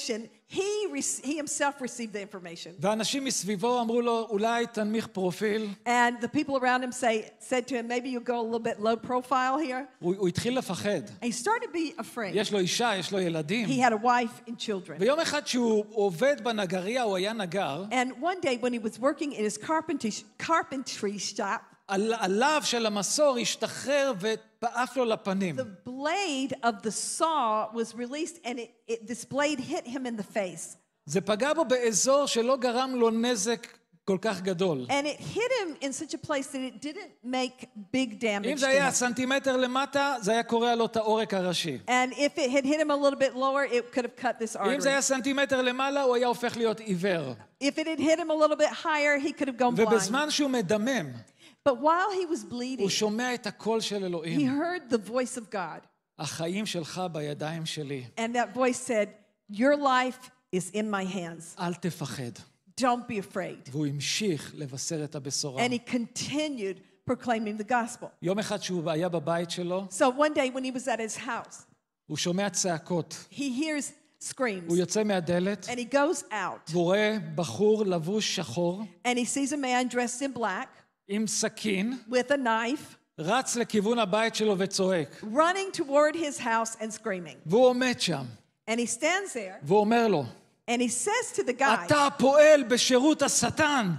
he himself received the information. ואנשים מסביבו אמרו לו, אולי תנמיך פרופיל. And the people around him said to him, maybe you go a little bit low profile here. הוא התחיל לפחד. And he started to be afraid. יש לו אישה, יש לו ילדים. He had a wife and children. ויום אחד שהוא עובד בנגריה, הוא היה נגר. And one day when he was working in his carpentry shop, הלהב של המסור השתחרר ופעף לו לפנים. the blade of the saw was released and this blade hit him in the face. זה פגע בו באזור שלא גרם לו נזק כל כך גדול. And it hit him in such a place that it didn't make big damage אם to זה היה him. סנטימטר למטה, זה היה קורע לו את העורק הראשי. And if it had hit him a little bit lower, it could have cut this אם זה היה artery. סנטימטר למעלה, הוא היה הופך להיות עיוור. If it had hit him a little bit higher, he could have gone blind. ובזמן שהוא מדמם, But while he was bleeding, הוא שומע את הקול של he אלוהים. heard the voice of God. החיים שלך בידיים שלי. And that voice said, your life is in my hands. אל תפחד. Don't be afraid. והוא המשיך לבשר את הבשורה. And he continued proclaiming the gospel. יום אחד שהוא היה בבית שלו, So one day when he was at his house, הוא שומע צעקות. he hears screams. הוא יוצא מהדלת, And he goes out. והוא רואה בחור לבוש שחור, And he sees a man dressed in black עם סכין, with a knife רץ לכיוון הבית שלו וצועק. running toward his house and screaming. והוא עומד שם, And he stands there והוא אומר לו, and he says to the guy, אתה פועל בשירות השטן,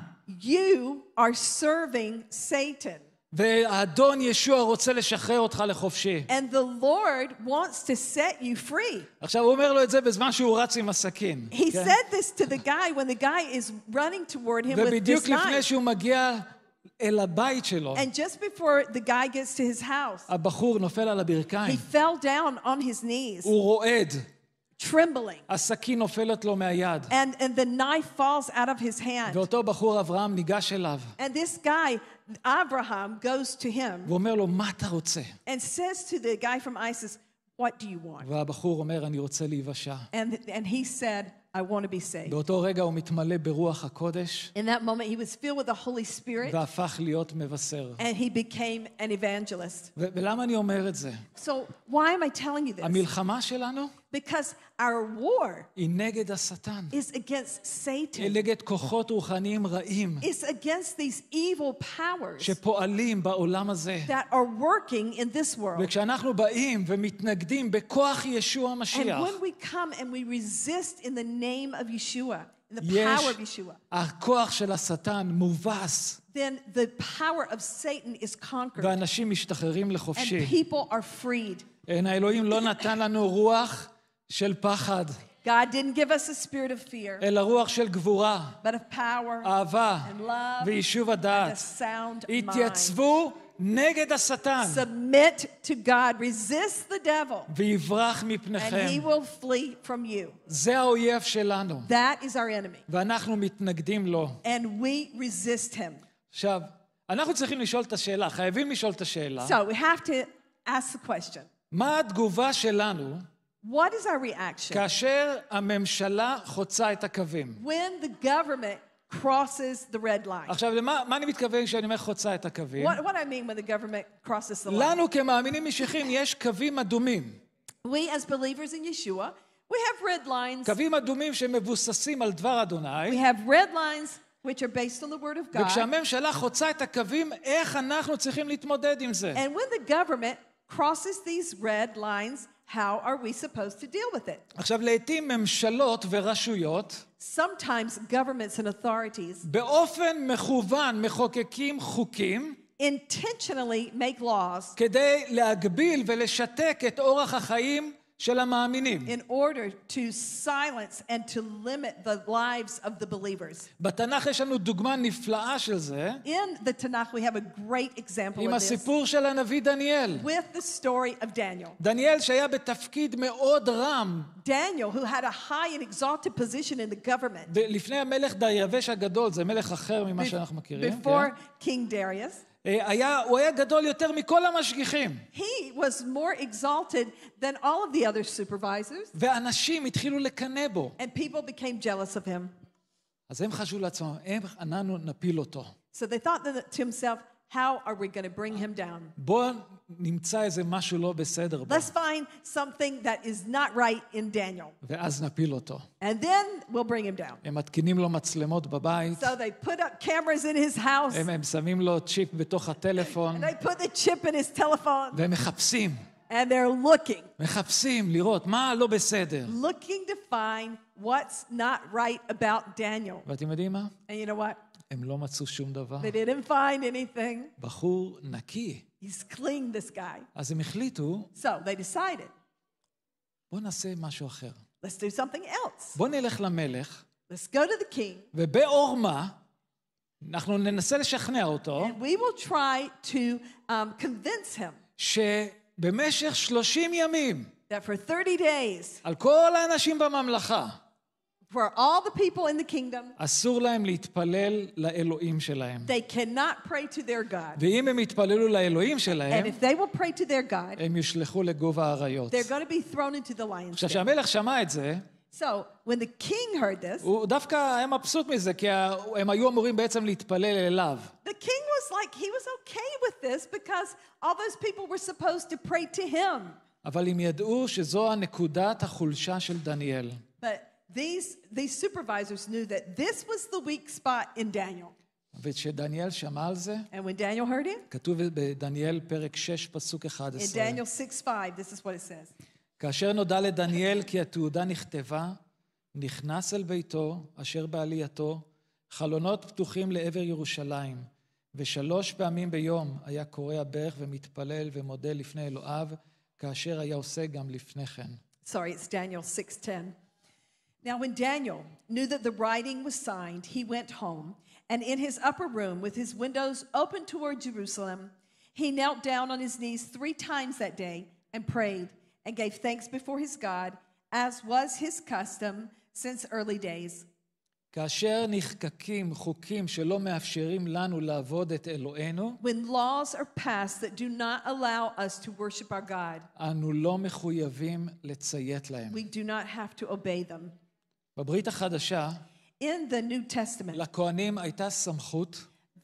you are serving Satan. והאדון ישוע רוצה לשחרר אותך לחופשי. And the Lord wants to set you free. עכשיו הוא אומר לו את זה בזמן שהוא רץ עם הסכין. He כן? said this to the guy when the guy is running toward him with ובדיוק this לפני knife. שהוא מגיע אל הבית שלו, And just before the guy gets to his house, הבחור נופל על he הברכיים. fell down on his knees, הוא רועד, trembling. הסכין נופלת לו מהיד. And the knife falls out of his hand. ואותו בחור אברהם ניגש אליו, And this guy, Abraham, goes to him ואומר לו, מה אתה רוצה? and says to the guy from ISIS, what do you want? והבחור אומר, אני רוצה להיוושע. And he said, I want to be saved. באותו רגע הוא מתמלא ברוח הקודש, In that moment, he was filled with the Holy Spirit והפך להיות מבשר. and he became an evangelist. ולמה אני אומר את זה? So why am I telling you this? המלחמה שלנו Because our war היא נגד השטן. is against Satan. היא נגד כוחות רוחניים רעים It's against these evil powers שפועלים בעולם הזה. that are working in this world. וכשאנחנו באים ומתנגדים בכוח ישוע And המשיח, when we come and we resist in the name of Yeshua, in the יש power of Yeshua, הכוח של השטן מובס, then the power of Satan is conquered ואנשים משתחררים and לחופשי. people are freed. האלוהים לא נתן לנו רוח של פחד, God didn't give us a spirit of fear, אלא רוח של גבורה, but of power אהבה and love ויישוב and a הדעת. sound mind. התייצבו נגד השטן, Submit to God, resist the devil, ויברח and he מפניכם. will flee from you. זה האויב שלנו, That is our enemy, ואנחנו מתנגדים לו. and we resist him. עכשיו, אנחנו צריכים לשאול את השאלה, חייבים לשאול את השאלה, So we have to ask the question, מה התגובה שלנו what is our reaction כאשר הממשלה חוצה את הקווים? when the government crosses the red line? עכשיו, מה אני מתכוון כשאני אומר חוצה את הקווים? What I mean when the government crosses the line? לנו כמאמינים משיחיים יש קווים אדומים. We as believers in Yeshua, we have red lines. קווים אדומים שמבוססים על דבר We אדוני, have red lines which are based on the word of God. וכשהממשלה חוצה את הקווים, איך אנחנו צריכים להתמודד עם זה? And when the government crosses these red lines, how are we supposed to deal with it? עכשיו, לעתים ממשלות ורשויות Sometimes governments and authorities באופן מכוון מחוקקים חוקים intentionally make laws כדי להגביל ולשתק את אורח החיים של המאמינים. in order to silence and to limit the lives of the believers. בתנ"ך יש לנו דוגמה נפלאה של זה, In the Tanakh, we have a great example עם of this הסיפור של הנביא דניאל. with the story of Daniel. דניאל שהיה בתפקיד מאוד רם, Daniel, who had a high and exalted position in the government לפני המלך דריווש הגדול, זה מלך אחר ממה שאנחנו מכירים, before כן? King Darius. הוא היה גדול יותר מכל המשגיחים. He was more exalted than all of the other supervisors, ואנשים התחילו לקנא בו. and people became jealous of him. אז הם חשבו לעצמם, איך אנחנו נפיל אותו? So they thought to himself, how are we going to bring him down? בואו נמצא איזה משהו לא בסדר בו, Let's find something that is not right in Daniel. ואז נפיל אותו. And then we'll bring him down. הם מתקינים לו מצלמות בבית, So they put up cameras in his house. הם שמים לו צ'יפ בתוך הטלפון, And they put the chip in his telephone. והם מחפשים, And they're מחפשים לראות מה לא בסדר. looking to find what's not right about Daniel. ואתם יודעים מה? And you know what? הם לא מצאו שום דבר. They didn't find anything. בחור נקי. He's clean, this guy. אז הם החליטו, So they decided, בואו נעשה משהו אחר. let's do something else. בואו נלך למלך, Let's go to the king. ובעורמה, אנחנו ננסה לשכנע אותו, And we will try to convince him שבמשך 30 ימים, that for 30 days, על כל האנשים בממלכה, for all the people in the kingdom, אסור להם להתפלל לאלוהים שלהם. they cannot pray to their God. ואם הם יתפללו לאלוהים שלהם, And if they will pray to their God, הם יושלחו לגוב האריות. they're going to be thrown into the lion's עכשיו, den. כשהמלך שמע את זה, So when the king heard this, הוא דווקא היה מבסוט מזה, כי הם היו אמורים בעצם להתפלל אליו. the king was like, he was okay with this because all those people were supposed to pray to him. אבל הם ידעו שזו הנקודת החולשה של דניאל. But these supervisors knew that this was the weak spot in Daniel. וכשדניאל שמע על זה, And when Daniel heard it, כתוב בדניאל פרק 6 פסוק 11. in Daniel 6:5, this is what it says. כאשר נודע לדניאל כי התעודה נכתבה, נכנס אל ביתו אשר בעלייתו, חלונות פתוחים לעבר ירושלים, ו3 פעמים ביום היה קורע ברך ומתפלל ומודה לפני אלוהיו, כאשר היה עושה גם לפני כן. Sorry, it's Daniel 6:10. Now when Daniel knew that the writing was signed, he went home, and in his upper room with his windows open toward Jerusalem, he knelt down on his knees 3 times that day and prayed and gave thanks before his God, as was his custom since early days. כאשר נחקקים חוקים שלא מאפשרים לנו לעבוד את אלוהינו, When laws are passed that do not allow us to worship our God, אנו לא מחויבים לציית להם. we do not have to obey them. בברית החדשה, In the New Testament, לכהנים הייתה סמכות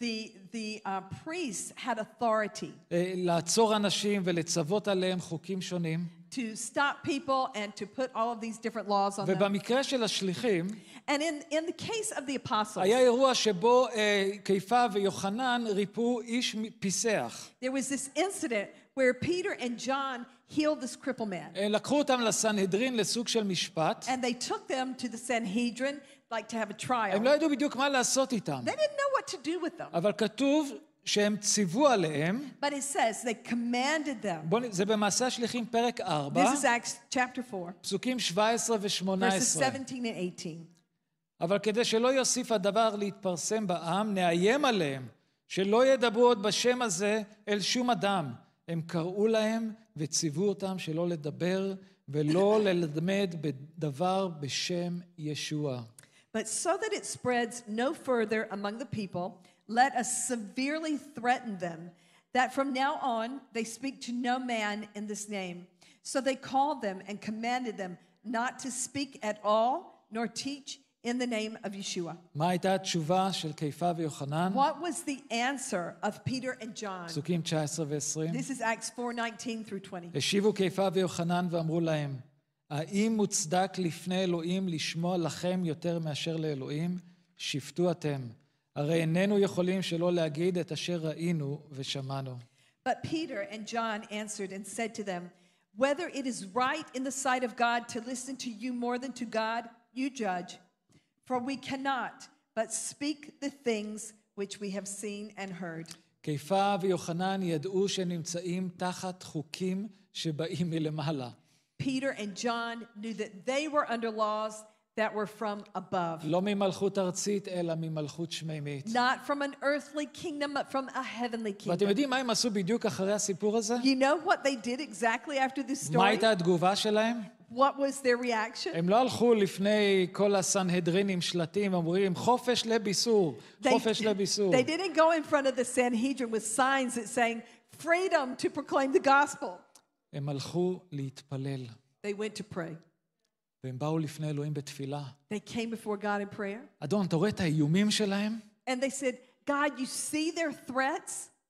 the priests had authority לעצור אנשים ולצוות עליהם חוקים שונים. to stop people and to put all of these different laws on them. ובמקרה של השליחים, And in the case of the apostles, היה אירוע שבו קיפה ויוחנן ריפאו איש פיסח. there was this incident where Peter and John healed this crippled man. לקחו אותם לסנהדרין לסוג של משפט. And they took them to the Sanhedrin like to have a trial. הם לא ידעו בדיוק מה לעשות איתם. They didn't know what to do with them. אבל כתוב שהם ציוו עליהם. But it says they commanded them. זה במעשה השליחים פרק 4, This is Acts chapter 4, פסוקים 17 verses ו-18. 17 and 18. אבל כדי שלא יוסיף הדבר להתפרסם בעם, נאיים עליהם, שלא ידברו עוד בשם הזה אל שום אדם. הם קראו להם וציוו אותם שלא לדבר ולא ללמד בדבר בשם ישוע. But so that it spreads no further among the people, let us severely threaten them, that from now on they speak to no man in this name. So they called them and commanded them not to speak at all, nor teach in the name of Yeshua. מה הייתה התשובה של קיפה ויוחנן? What was the answer of Peter and John? פסוקים 19 ו-20. This is Acts 4:19 through 20. השיבו קיפה ויוחנן ואמרו להם, האם מוצדק לפני אלוהים לשמוע לכם יותר מאשר לאלוהים? שפטו אתם. הרי איננו יכולים שלא להגיד את אשר ראינו ושמענו. But Peter and John answered and said to them, whether it is right in the sight of God to listen to you more than to God, you judge. For we cannot but speak the things which we have seen and heard. קיפה ויוחנן ידעו שנמצאים תחת חוקים שבאים מלמעלה. Peter and John knew that they were under laws that were from above. לא ממלכות ארצית, אלא ממלכות שמימית. Not from an earthly kingdom, but from a heavenly ואתם kingdom. יודעים מה הם עשו בדיוק אחרי הסיפור הזה? You know what they did exactly after this מה story? הייתה התגובה שלהם? What was their reaction? הם לא הלכו לפני כל הסנהדרין עם שלטים, אומרים חופש לביסור, חופש לביסור. They didn't go in front of the Sanhedrin with signs that saying freedom to proclaim the gospel. הם הלכו להתפלל. They went to pray. והם באו לפני אלוהים בתפילה. They came before God in prayer. אדון, אתה רואה את האיומים שלהם? And they said, God, you see their threats?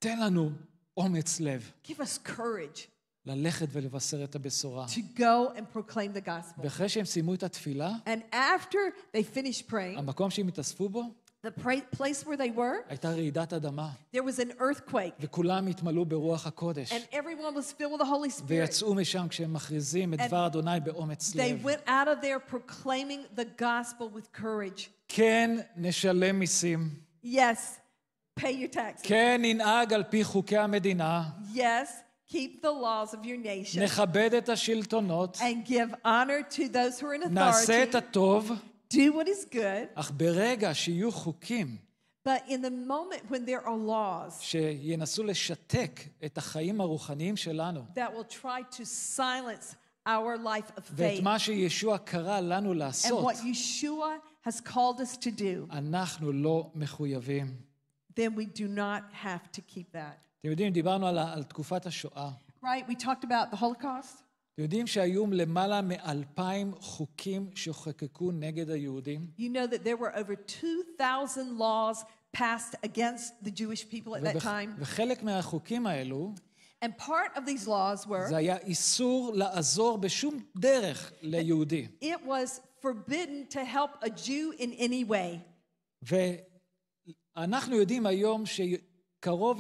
תן לנו אומץ לב Give us courage ללכת ולבשר את הבשורה. to go and proclaim the gospel. ואחרי שהם סיימו את התפילה, And after they finished praying, המקום שהם התאספו בו, the place where they were, הייתה רעידת אדמה, there was an earthquake. וכולם התמלאו ברוח הקודש. And everyone was filled with the Holy Spirit. ויצאו משם כשהם מכריזים את דבר אדוני באומץ They לב. went out of there proclaiming the gospel with courage. כן נשלם מיסים. Yes, pay your taxes. כן ננהג על פי חוקי המדינה. Yes, keep the laws of your nation. נכבד את השלטונות. And give honor to those who are in נעשה את authority. הטוב. Do what is good. אך ברגע שיהיו חוקים But in the moment when there are laws שינסו לשתק את החיים הרוחניים שלנו, that will try to silence our life of ואת faith מה שישוע קרא לנו and לעשות, what Yeshua has called us to do, אנחנו לא מחויבים. then we do not have to keep that. אתם יודעים, דיברנו על תקופת השואה. Right? We talked about the Holocaust. אתם יודעים שהיו למעלה מ-2,000 חוקים שחוקקו נגד היהודים? You know that there were over 2,000 laws passed against the Jewish people at that time. וחלק מהחוקים האלו, And part of these laws were, זה היה איסור לעזור בשום דרך ליהודי. it was forbidden to help a Jew in any way. ואנחנו יודעים היום שקרוב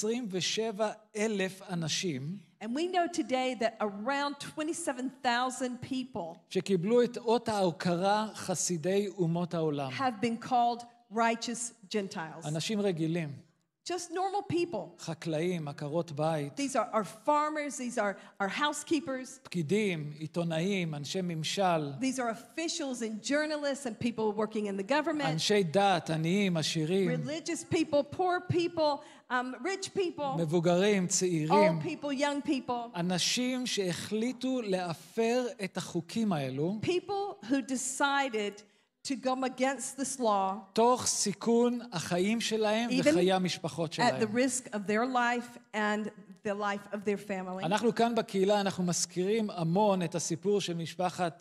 ל-27,000 אנשים And we know today that around 27,000 people שקיבלו את אות ההוקרה חסידי אומות העולם. have been called righteous Gentiles. אנשים רגילים, Just normal people. חקלאים, עקרות בית, These are our farmers, these are our housekeepers, פקידים, עיתונאים, אנשי ממשל, these are officials and journalists and people working in the government, אנשי דת, עניים, עשירים, religious people, poor people, rich people, מבוגרים, צעירים, old people, young people, אנשים שהחליטו להפר את החוקים האלו, people who decided to go against this law, תוך סיכון החיים שלהם Even וחיי המשפחות at the שלהם. risk of their life and the life of their family. אנחנו כאן בקהילה, אנחנו מזכירים המון את הסיפור של משפחת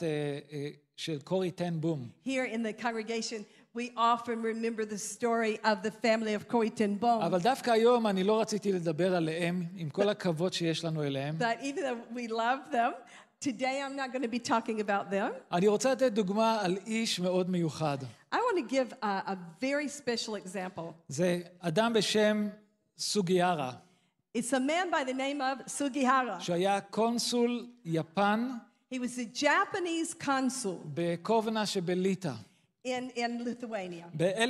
של קורי טן בום. Here in the congregation, we often remember the story of the family of Corrie ten Boom. אבל דווקא היום אני לא רציתי לדבר עליהם, עם כל הכבוד שיש לנו אליהם. That even though we love them, today I'm not going to be talking about them. אני רוצה לתת דוגמה על איש מאוד מיוחד. I want to give a very special example. זה אדם בשם סוגיארה, It's a man by the name of Sugihara. שהיה קונסול יפן He was a Japanese consul בקובנה שבליטא. in Lithuania.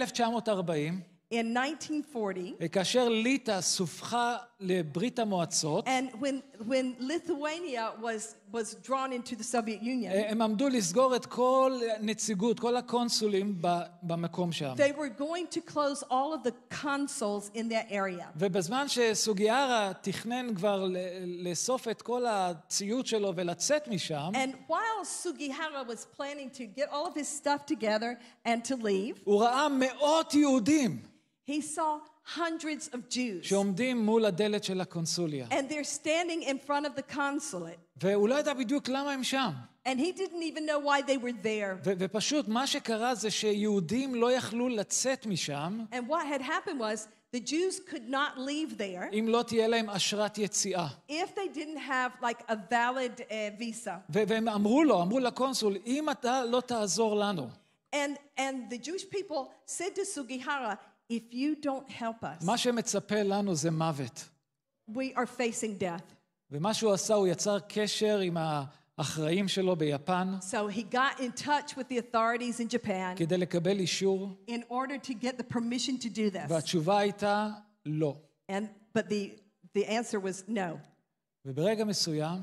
ב-1940, In 1940, כאשר ליטא סופחה לברית המועצות, and when Lithuania was drawn into the Soviet Union, הם עמדו לסגור את כל נציגות, כל הקונסולים במקום שם. they were going to close all of the consuls in that area. ובזמן שסוגיארה תכנן כבר לאסוף את כל הציוד שלו ולצאת משם, And while Sugihara was planning to get all of his stuff together and to leave, הוא ראה מאות יהודים he saw hundreds of Jews. שעומדים מול הדלת של הקונסוליה. And they're standing in front of the consulate. והוא לא ידע בדיוק למה הם שם. And he didn't even know why they were there. ופשוט מה שקרה זה שיהודים לא יכלו לצאת משם, And what had happened was the Jews could not leave there אם לא תהיה להם אשרת יציאה. if they didn't have like a valid visa. והם אמרו לקונסול, אם אתה לא תעזור לנו, And the Jewish people said to Sugihara, if you don't help us, מה שמצפה לנו זה מוות. we are facing death. ומה שהוא עשה, הוא יצר קשר עם האחראים שלו ביפן, So he got in touch with the authorities in Japan כדי לקבל אישור, in order to get the permission to do this. והתשובה הייתה לא. But the answer was no. וברגע מסוים,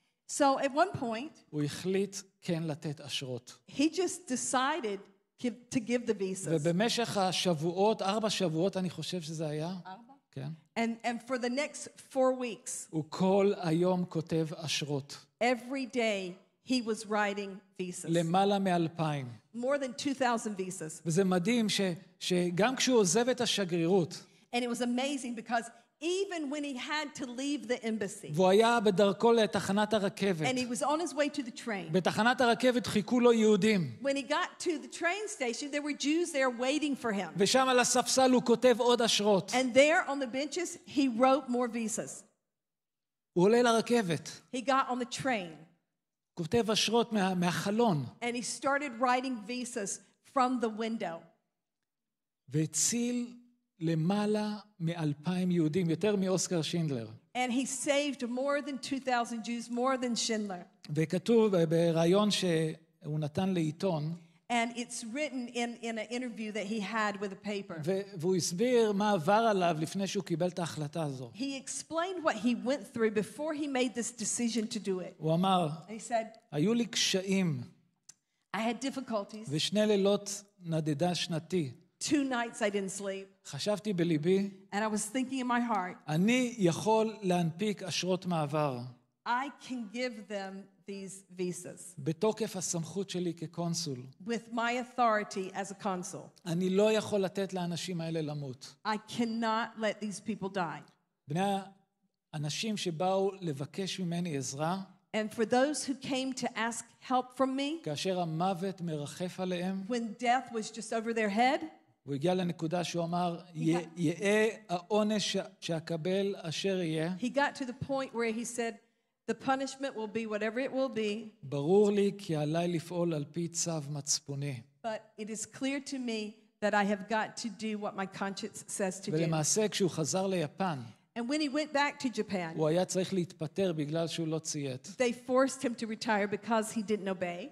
So at one point, הוא החליט כן לתת אשרות. he just decided to give the visas. ובמשך השבועות, 4 שבועות אני חושב שזה היה, כן? And for the next 4 weeks, הוא כל היום כותב אשרות. every day he was writing visas. למעלה מ-2,000. More than 2,000 visas. וזה מדהים שגם כשהוא עוזב את השגרירות, And it was amazing because even when he had to leave the embassy. והוא היה בדרכו לתחנת הרכבת. And he was on his way to the train. בתחנת הרכבת חיכו לו יהודים. When he got to the train station, there were Jews there waiting for him. ושם על הספסל הוא כותב עוד אשרות. And there on the benches, he wrote more visas. הוא עולה לרכבת. He got on the train. כותב אשרות מהחלון. And he started writing visas from the window. והציל למעלה מ2,000 יהודים, יותר מאוסקר שינדלר. And he saved more than 2,000 Jews, more than Schindler. וכתוב בראיון שהוא נתן לעיתון, And it's written in an interview that he had with a paper. והוא הסביר מה עבר עליו לפני שהוא קיבל את ההחלטה הזו. He explained what he went through before he made this decision to do it. הוא אמר, And he said, היו לי קשיים, I had difficulties. ושני לילות נדדה שנתי. 2 nights I didn't sleep. חשבתי בליבי, And I was thinking in my heart, אני יכול להנפיק אשרות מעבר. I can give them these visas בתוקף הסמכות שלי כקונסול. with my authority as a consul. אני לא יכול לתת לאנשים האלה למות. I cannot let these people die. בני האנשים שבאו לבקש ממני עזרה, And for those who came to ask help from me, כאשר המוות מרחף עליהם, when death was just over their head, הוא הגיע לנקודה שהוא אמר, יהיה העונש שאקבל אשר יהיה. he got to the point where he said, the punishment will be whatever it will be, ברור לי כי עליי לפעול על פי צו מצפוני. but it is clear to me that I have got to do what my conscience says to do. ולמעשה כשהוא חזר ליפן, And when he went back to Japan, הוא היה צריך להתפטר בגלל שהוא לא ציית. they forced him to retire because he didn't obey.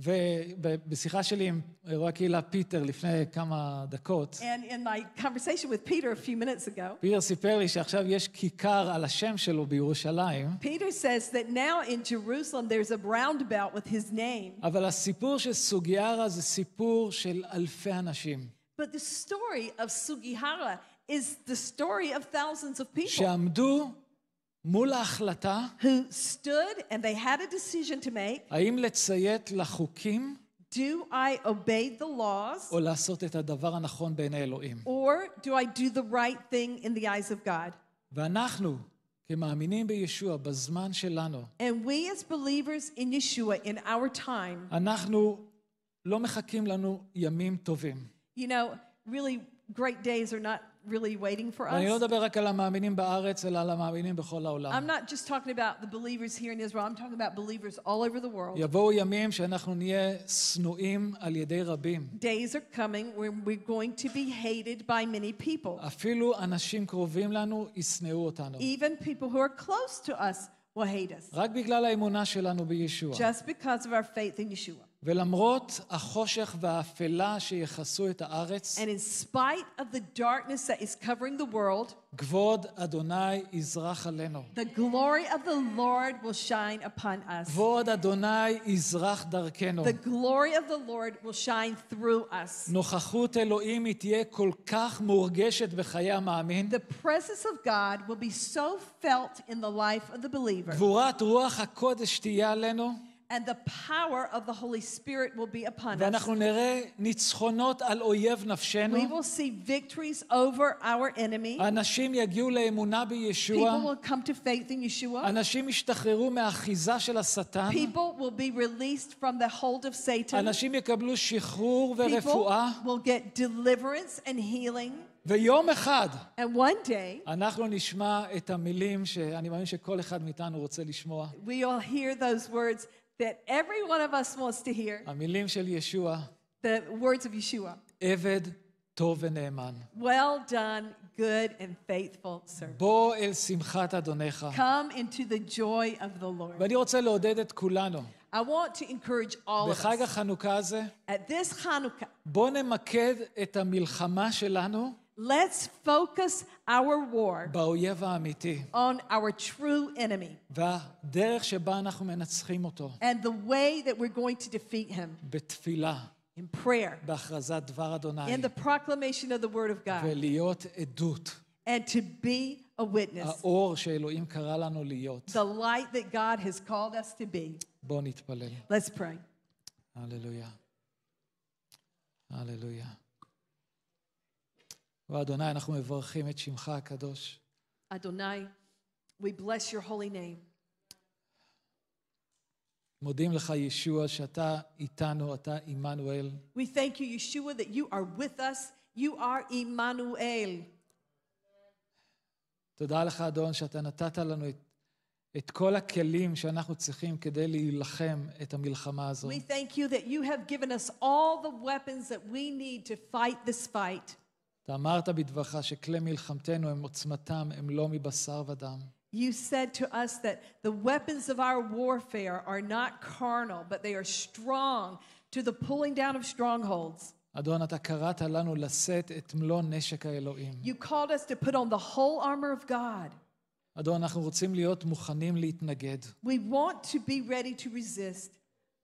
ובשיחה שלי עם רואה קהילה פיטר לפני כמה דקות, And in my conversation with Peter a few minutes ago, פיטר סיפר לי שעכשיו יש כיכר על השם שלו בירושלים, Peter says that now in Jerusalem there's a roundabout with his name. אבל הסיפור של סוגיהרה זה סיפור של אלפי אנשים. But the story of Sugihara is the story of thousands of people שעמדו מול ההחלטה, who stood and they had a decision to make. האם לציית לחוקים, Do I obey the laws או לעשות את הדבר הנכון בעיני אלוהים. or do I do the right thing in the eyes of God? ואנחנו, כמאמינים בישוע, בזמן שלנו, And we as believers in Yeshua in our time, אנחנו לא מחכים לנו ימים טובים. you know, really great days are not really waiting for ואני לא us. מדבר רק על המאמינים בארץ, אלא על המאמינים בכל I'm העולם. not just talking about the believers here in Israel. I'm talking about believers all over the world. יבואו ימים שאנחנו נהיה שנואים על ידי רבים. Days are coming when we're going to be hated by many people. אפילו אנשים קרובים לנו ישנאו אותנו. Even people who are close to us will hate us רק בגלל האמונה שלנו בישוע. just because of our faith in Yeshua. ולמרות החושך והאפלה שיחסו את הארץ, And in spite of the darkness that is covering the world, כבוד אדוני יזרח עלינו. the glory of the Lord will shine upon us. כבוד אדוני יזרח דרכנו. The glory of the Lord will shine through us. נוכחות אלוהים היא תהיה כל כך מורגשת בחיי המאמין. The presence of God will be so felt in the life of the believer. גבורת רוח הקודש תהיה עלינו. And the power of the Holy Spirit will be upon us. ואנחנו נראה ניצחונות על אויב נפשנו. We will see victories over our enemy. אנשים יגיעו לאמונה בישוע. People will come to faith in Yeshua. אנשים ישתחררו מהאחיזה של השטן. People will be released from the hold of Satan. אנשים יקבלו שחרור People ורפואה. will get deliverance and healing. ויום אחד And one day, אנחנו נשמע את המילים שאני מאמין שכל אחד מאיתנו רוצה לשמוע. we will hear those words that every one of us wants to hear. המילים של ישוע. The words of Yeshua. עבד טוב ונאמן. Well done, good and faithful servant. בוא אל שמחת אדונך. Come into the joy of the Lord. ואני רוצה לעודד את כולנו. I want to encourage all of בחג us. החנוכה הזה, At this Hanukkah, בוא נמקד את המלחמה שלנו let's focus our war באויב האמיתי. on our true enemy והדרך שבה אנחנו מנצחים אותו. and the way that we're going to defeat him בתפילה. in prayer, בהכרזת דבר אדוני. in the proclamation of the word of God, ולהיות עדות. and to be a witness, האור שאלוהים קרא לנו להיות. the light that God has called us to be. בוא נתפלל. Let's pray. הללויה. הללויה. ואדוני, אנחנו מברכים את שמך הקדוש. Adonai, we bless your holy name. מודים לך, ישוע, שאתה איתנו, אתה עמנואל. We thank you, Yeshua, that you are with us. You are Emmanuel. תודה לך, אדון, שאתה נתת לנו את כל הכלים שאנחנו צריכים כדי להילחם את המלחמה הזו. We thank you that you have given us all the weapons that we need to fight this fight. אתה אמרת בדברך שכלי מלחמתנו הם עוצמתם, הם לא מבשר ודם. You said to us that the weapons of our warfare are not carnal, but they are strong to the pulling down of strongholds. אדון, אתה קראת לנו לשאת את מלוא נשק האלוהים. You called us to put on the whole armor of God. אדון, אנחנו רוצים להיות מוכנים להתנגד. We want to be ready to resist.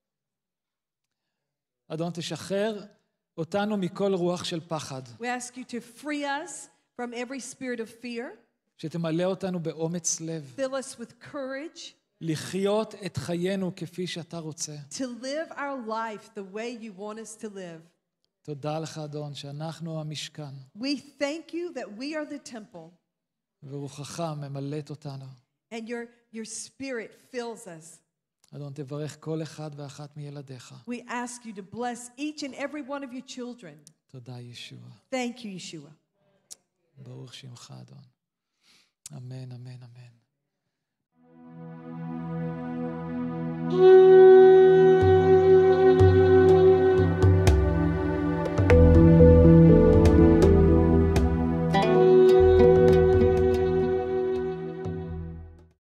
אדון, תשחרר אותנו מכל רוח של פחד. We ask you to free us from every spirit of fear. שתמלא אותנו באומץ לב. Fill us with courage. לחיות את חיינו כפי שאתה רוצה. To live our life the way you want us to live. תודה לך, אדון, שאנחנו המשכן. We thank you that we are the temple. ורוחך ממלאת אותנו. And your spirit fills us. אדון, תברך כל אחד ואחת מילדיך. We ask you to bless each and every one of your children. תודה, ישוע. Thank you, Yeshua. ברוך שמך, אדון. אמן, אמן, אמן.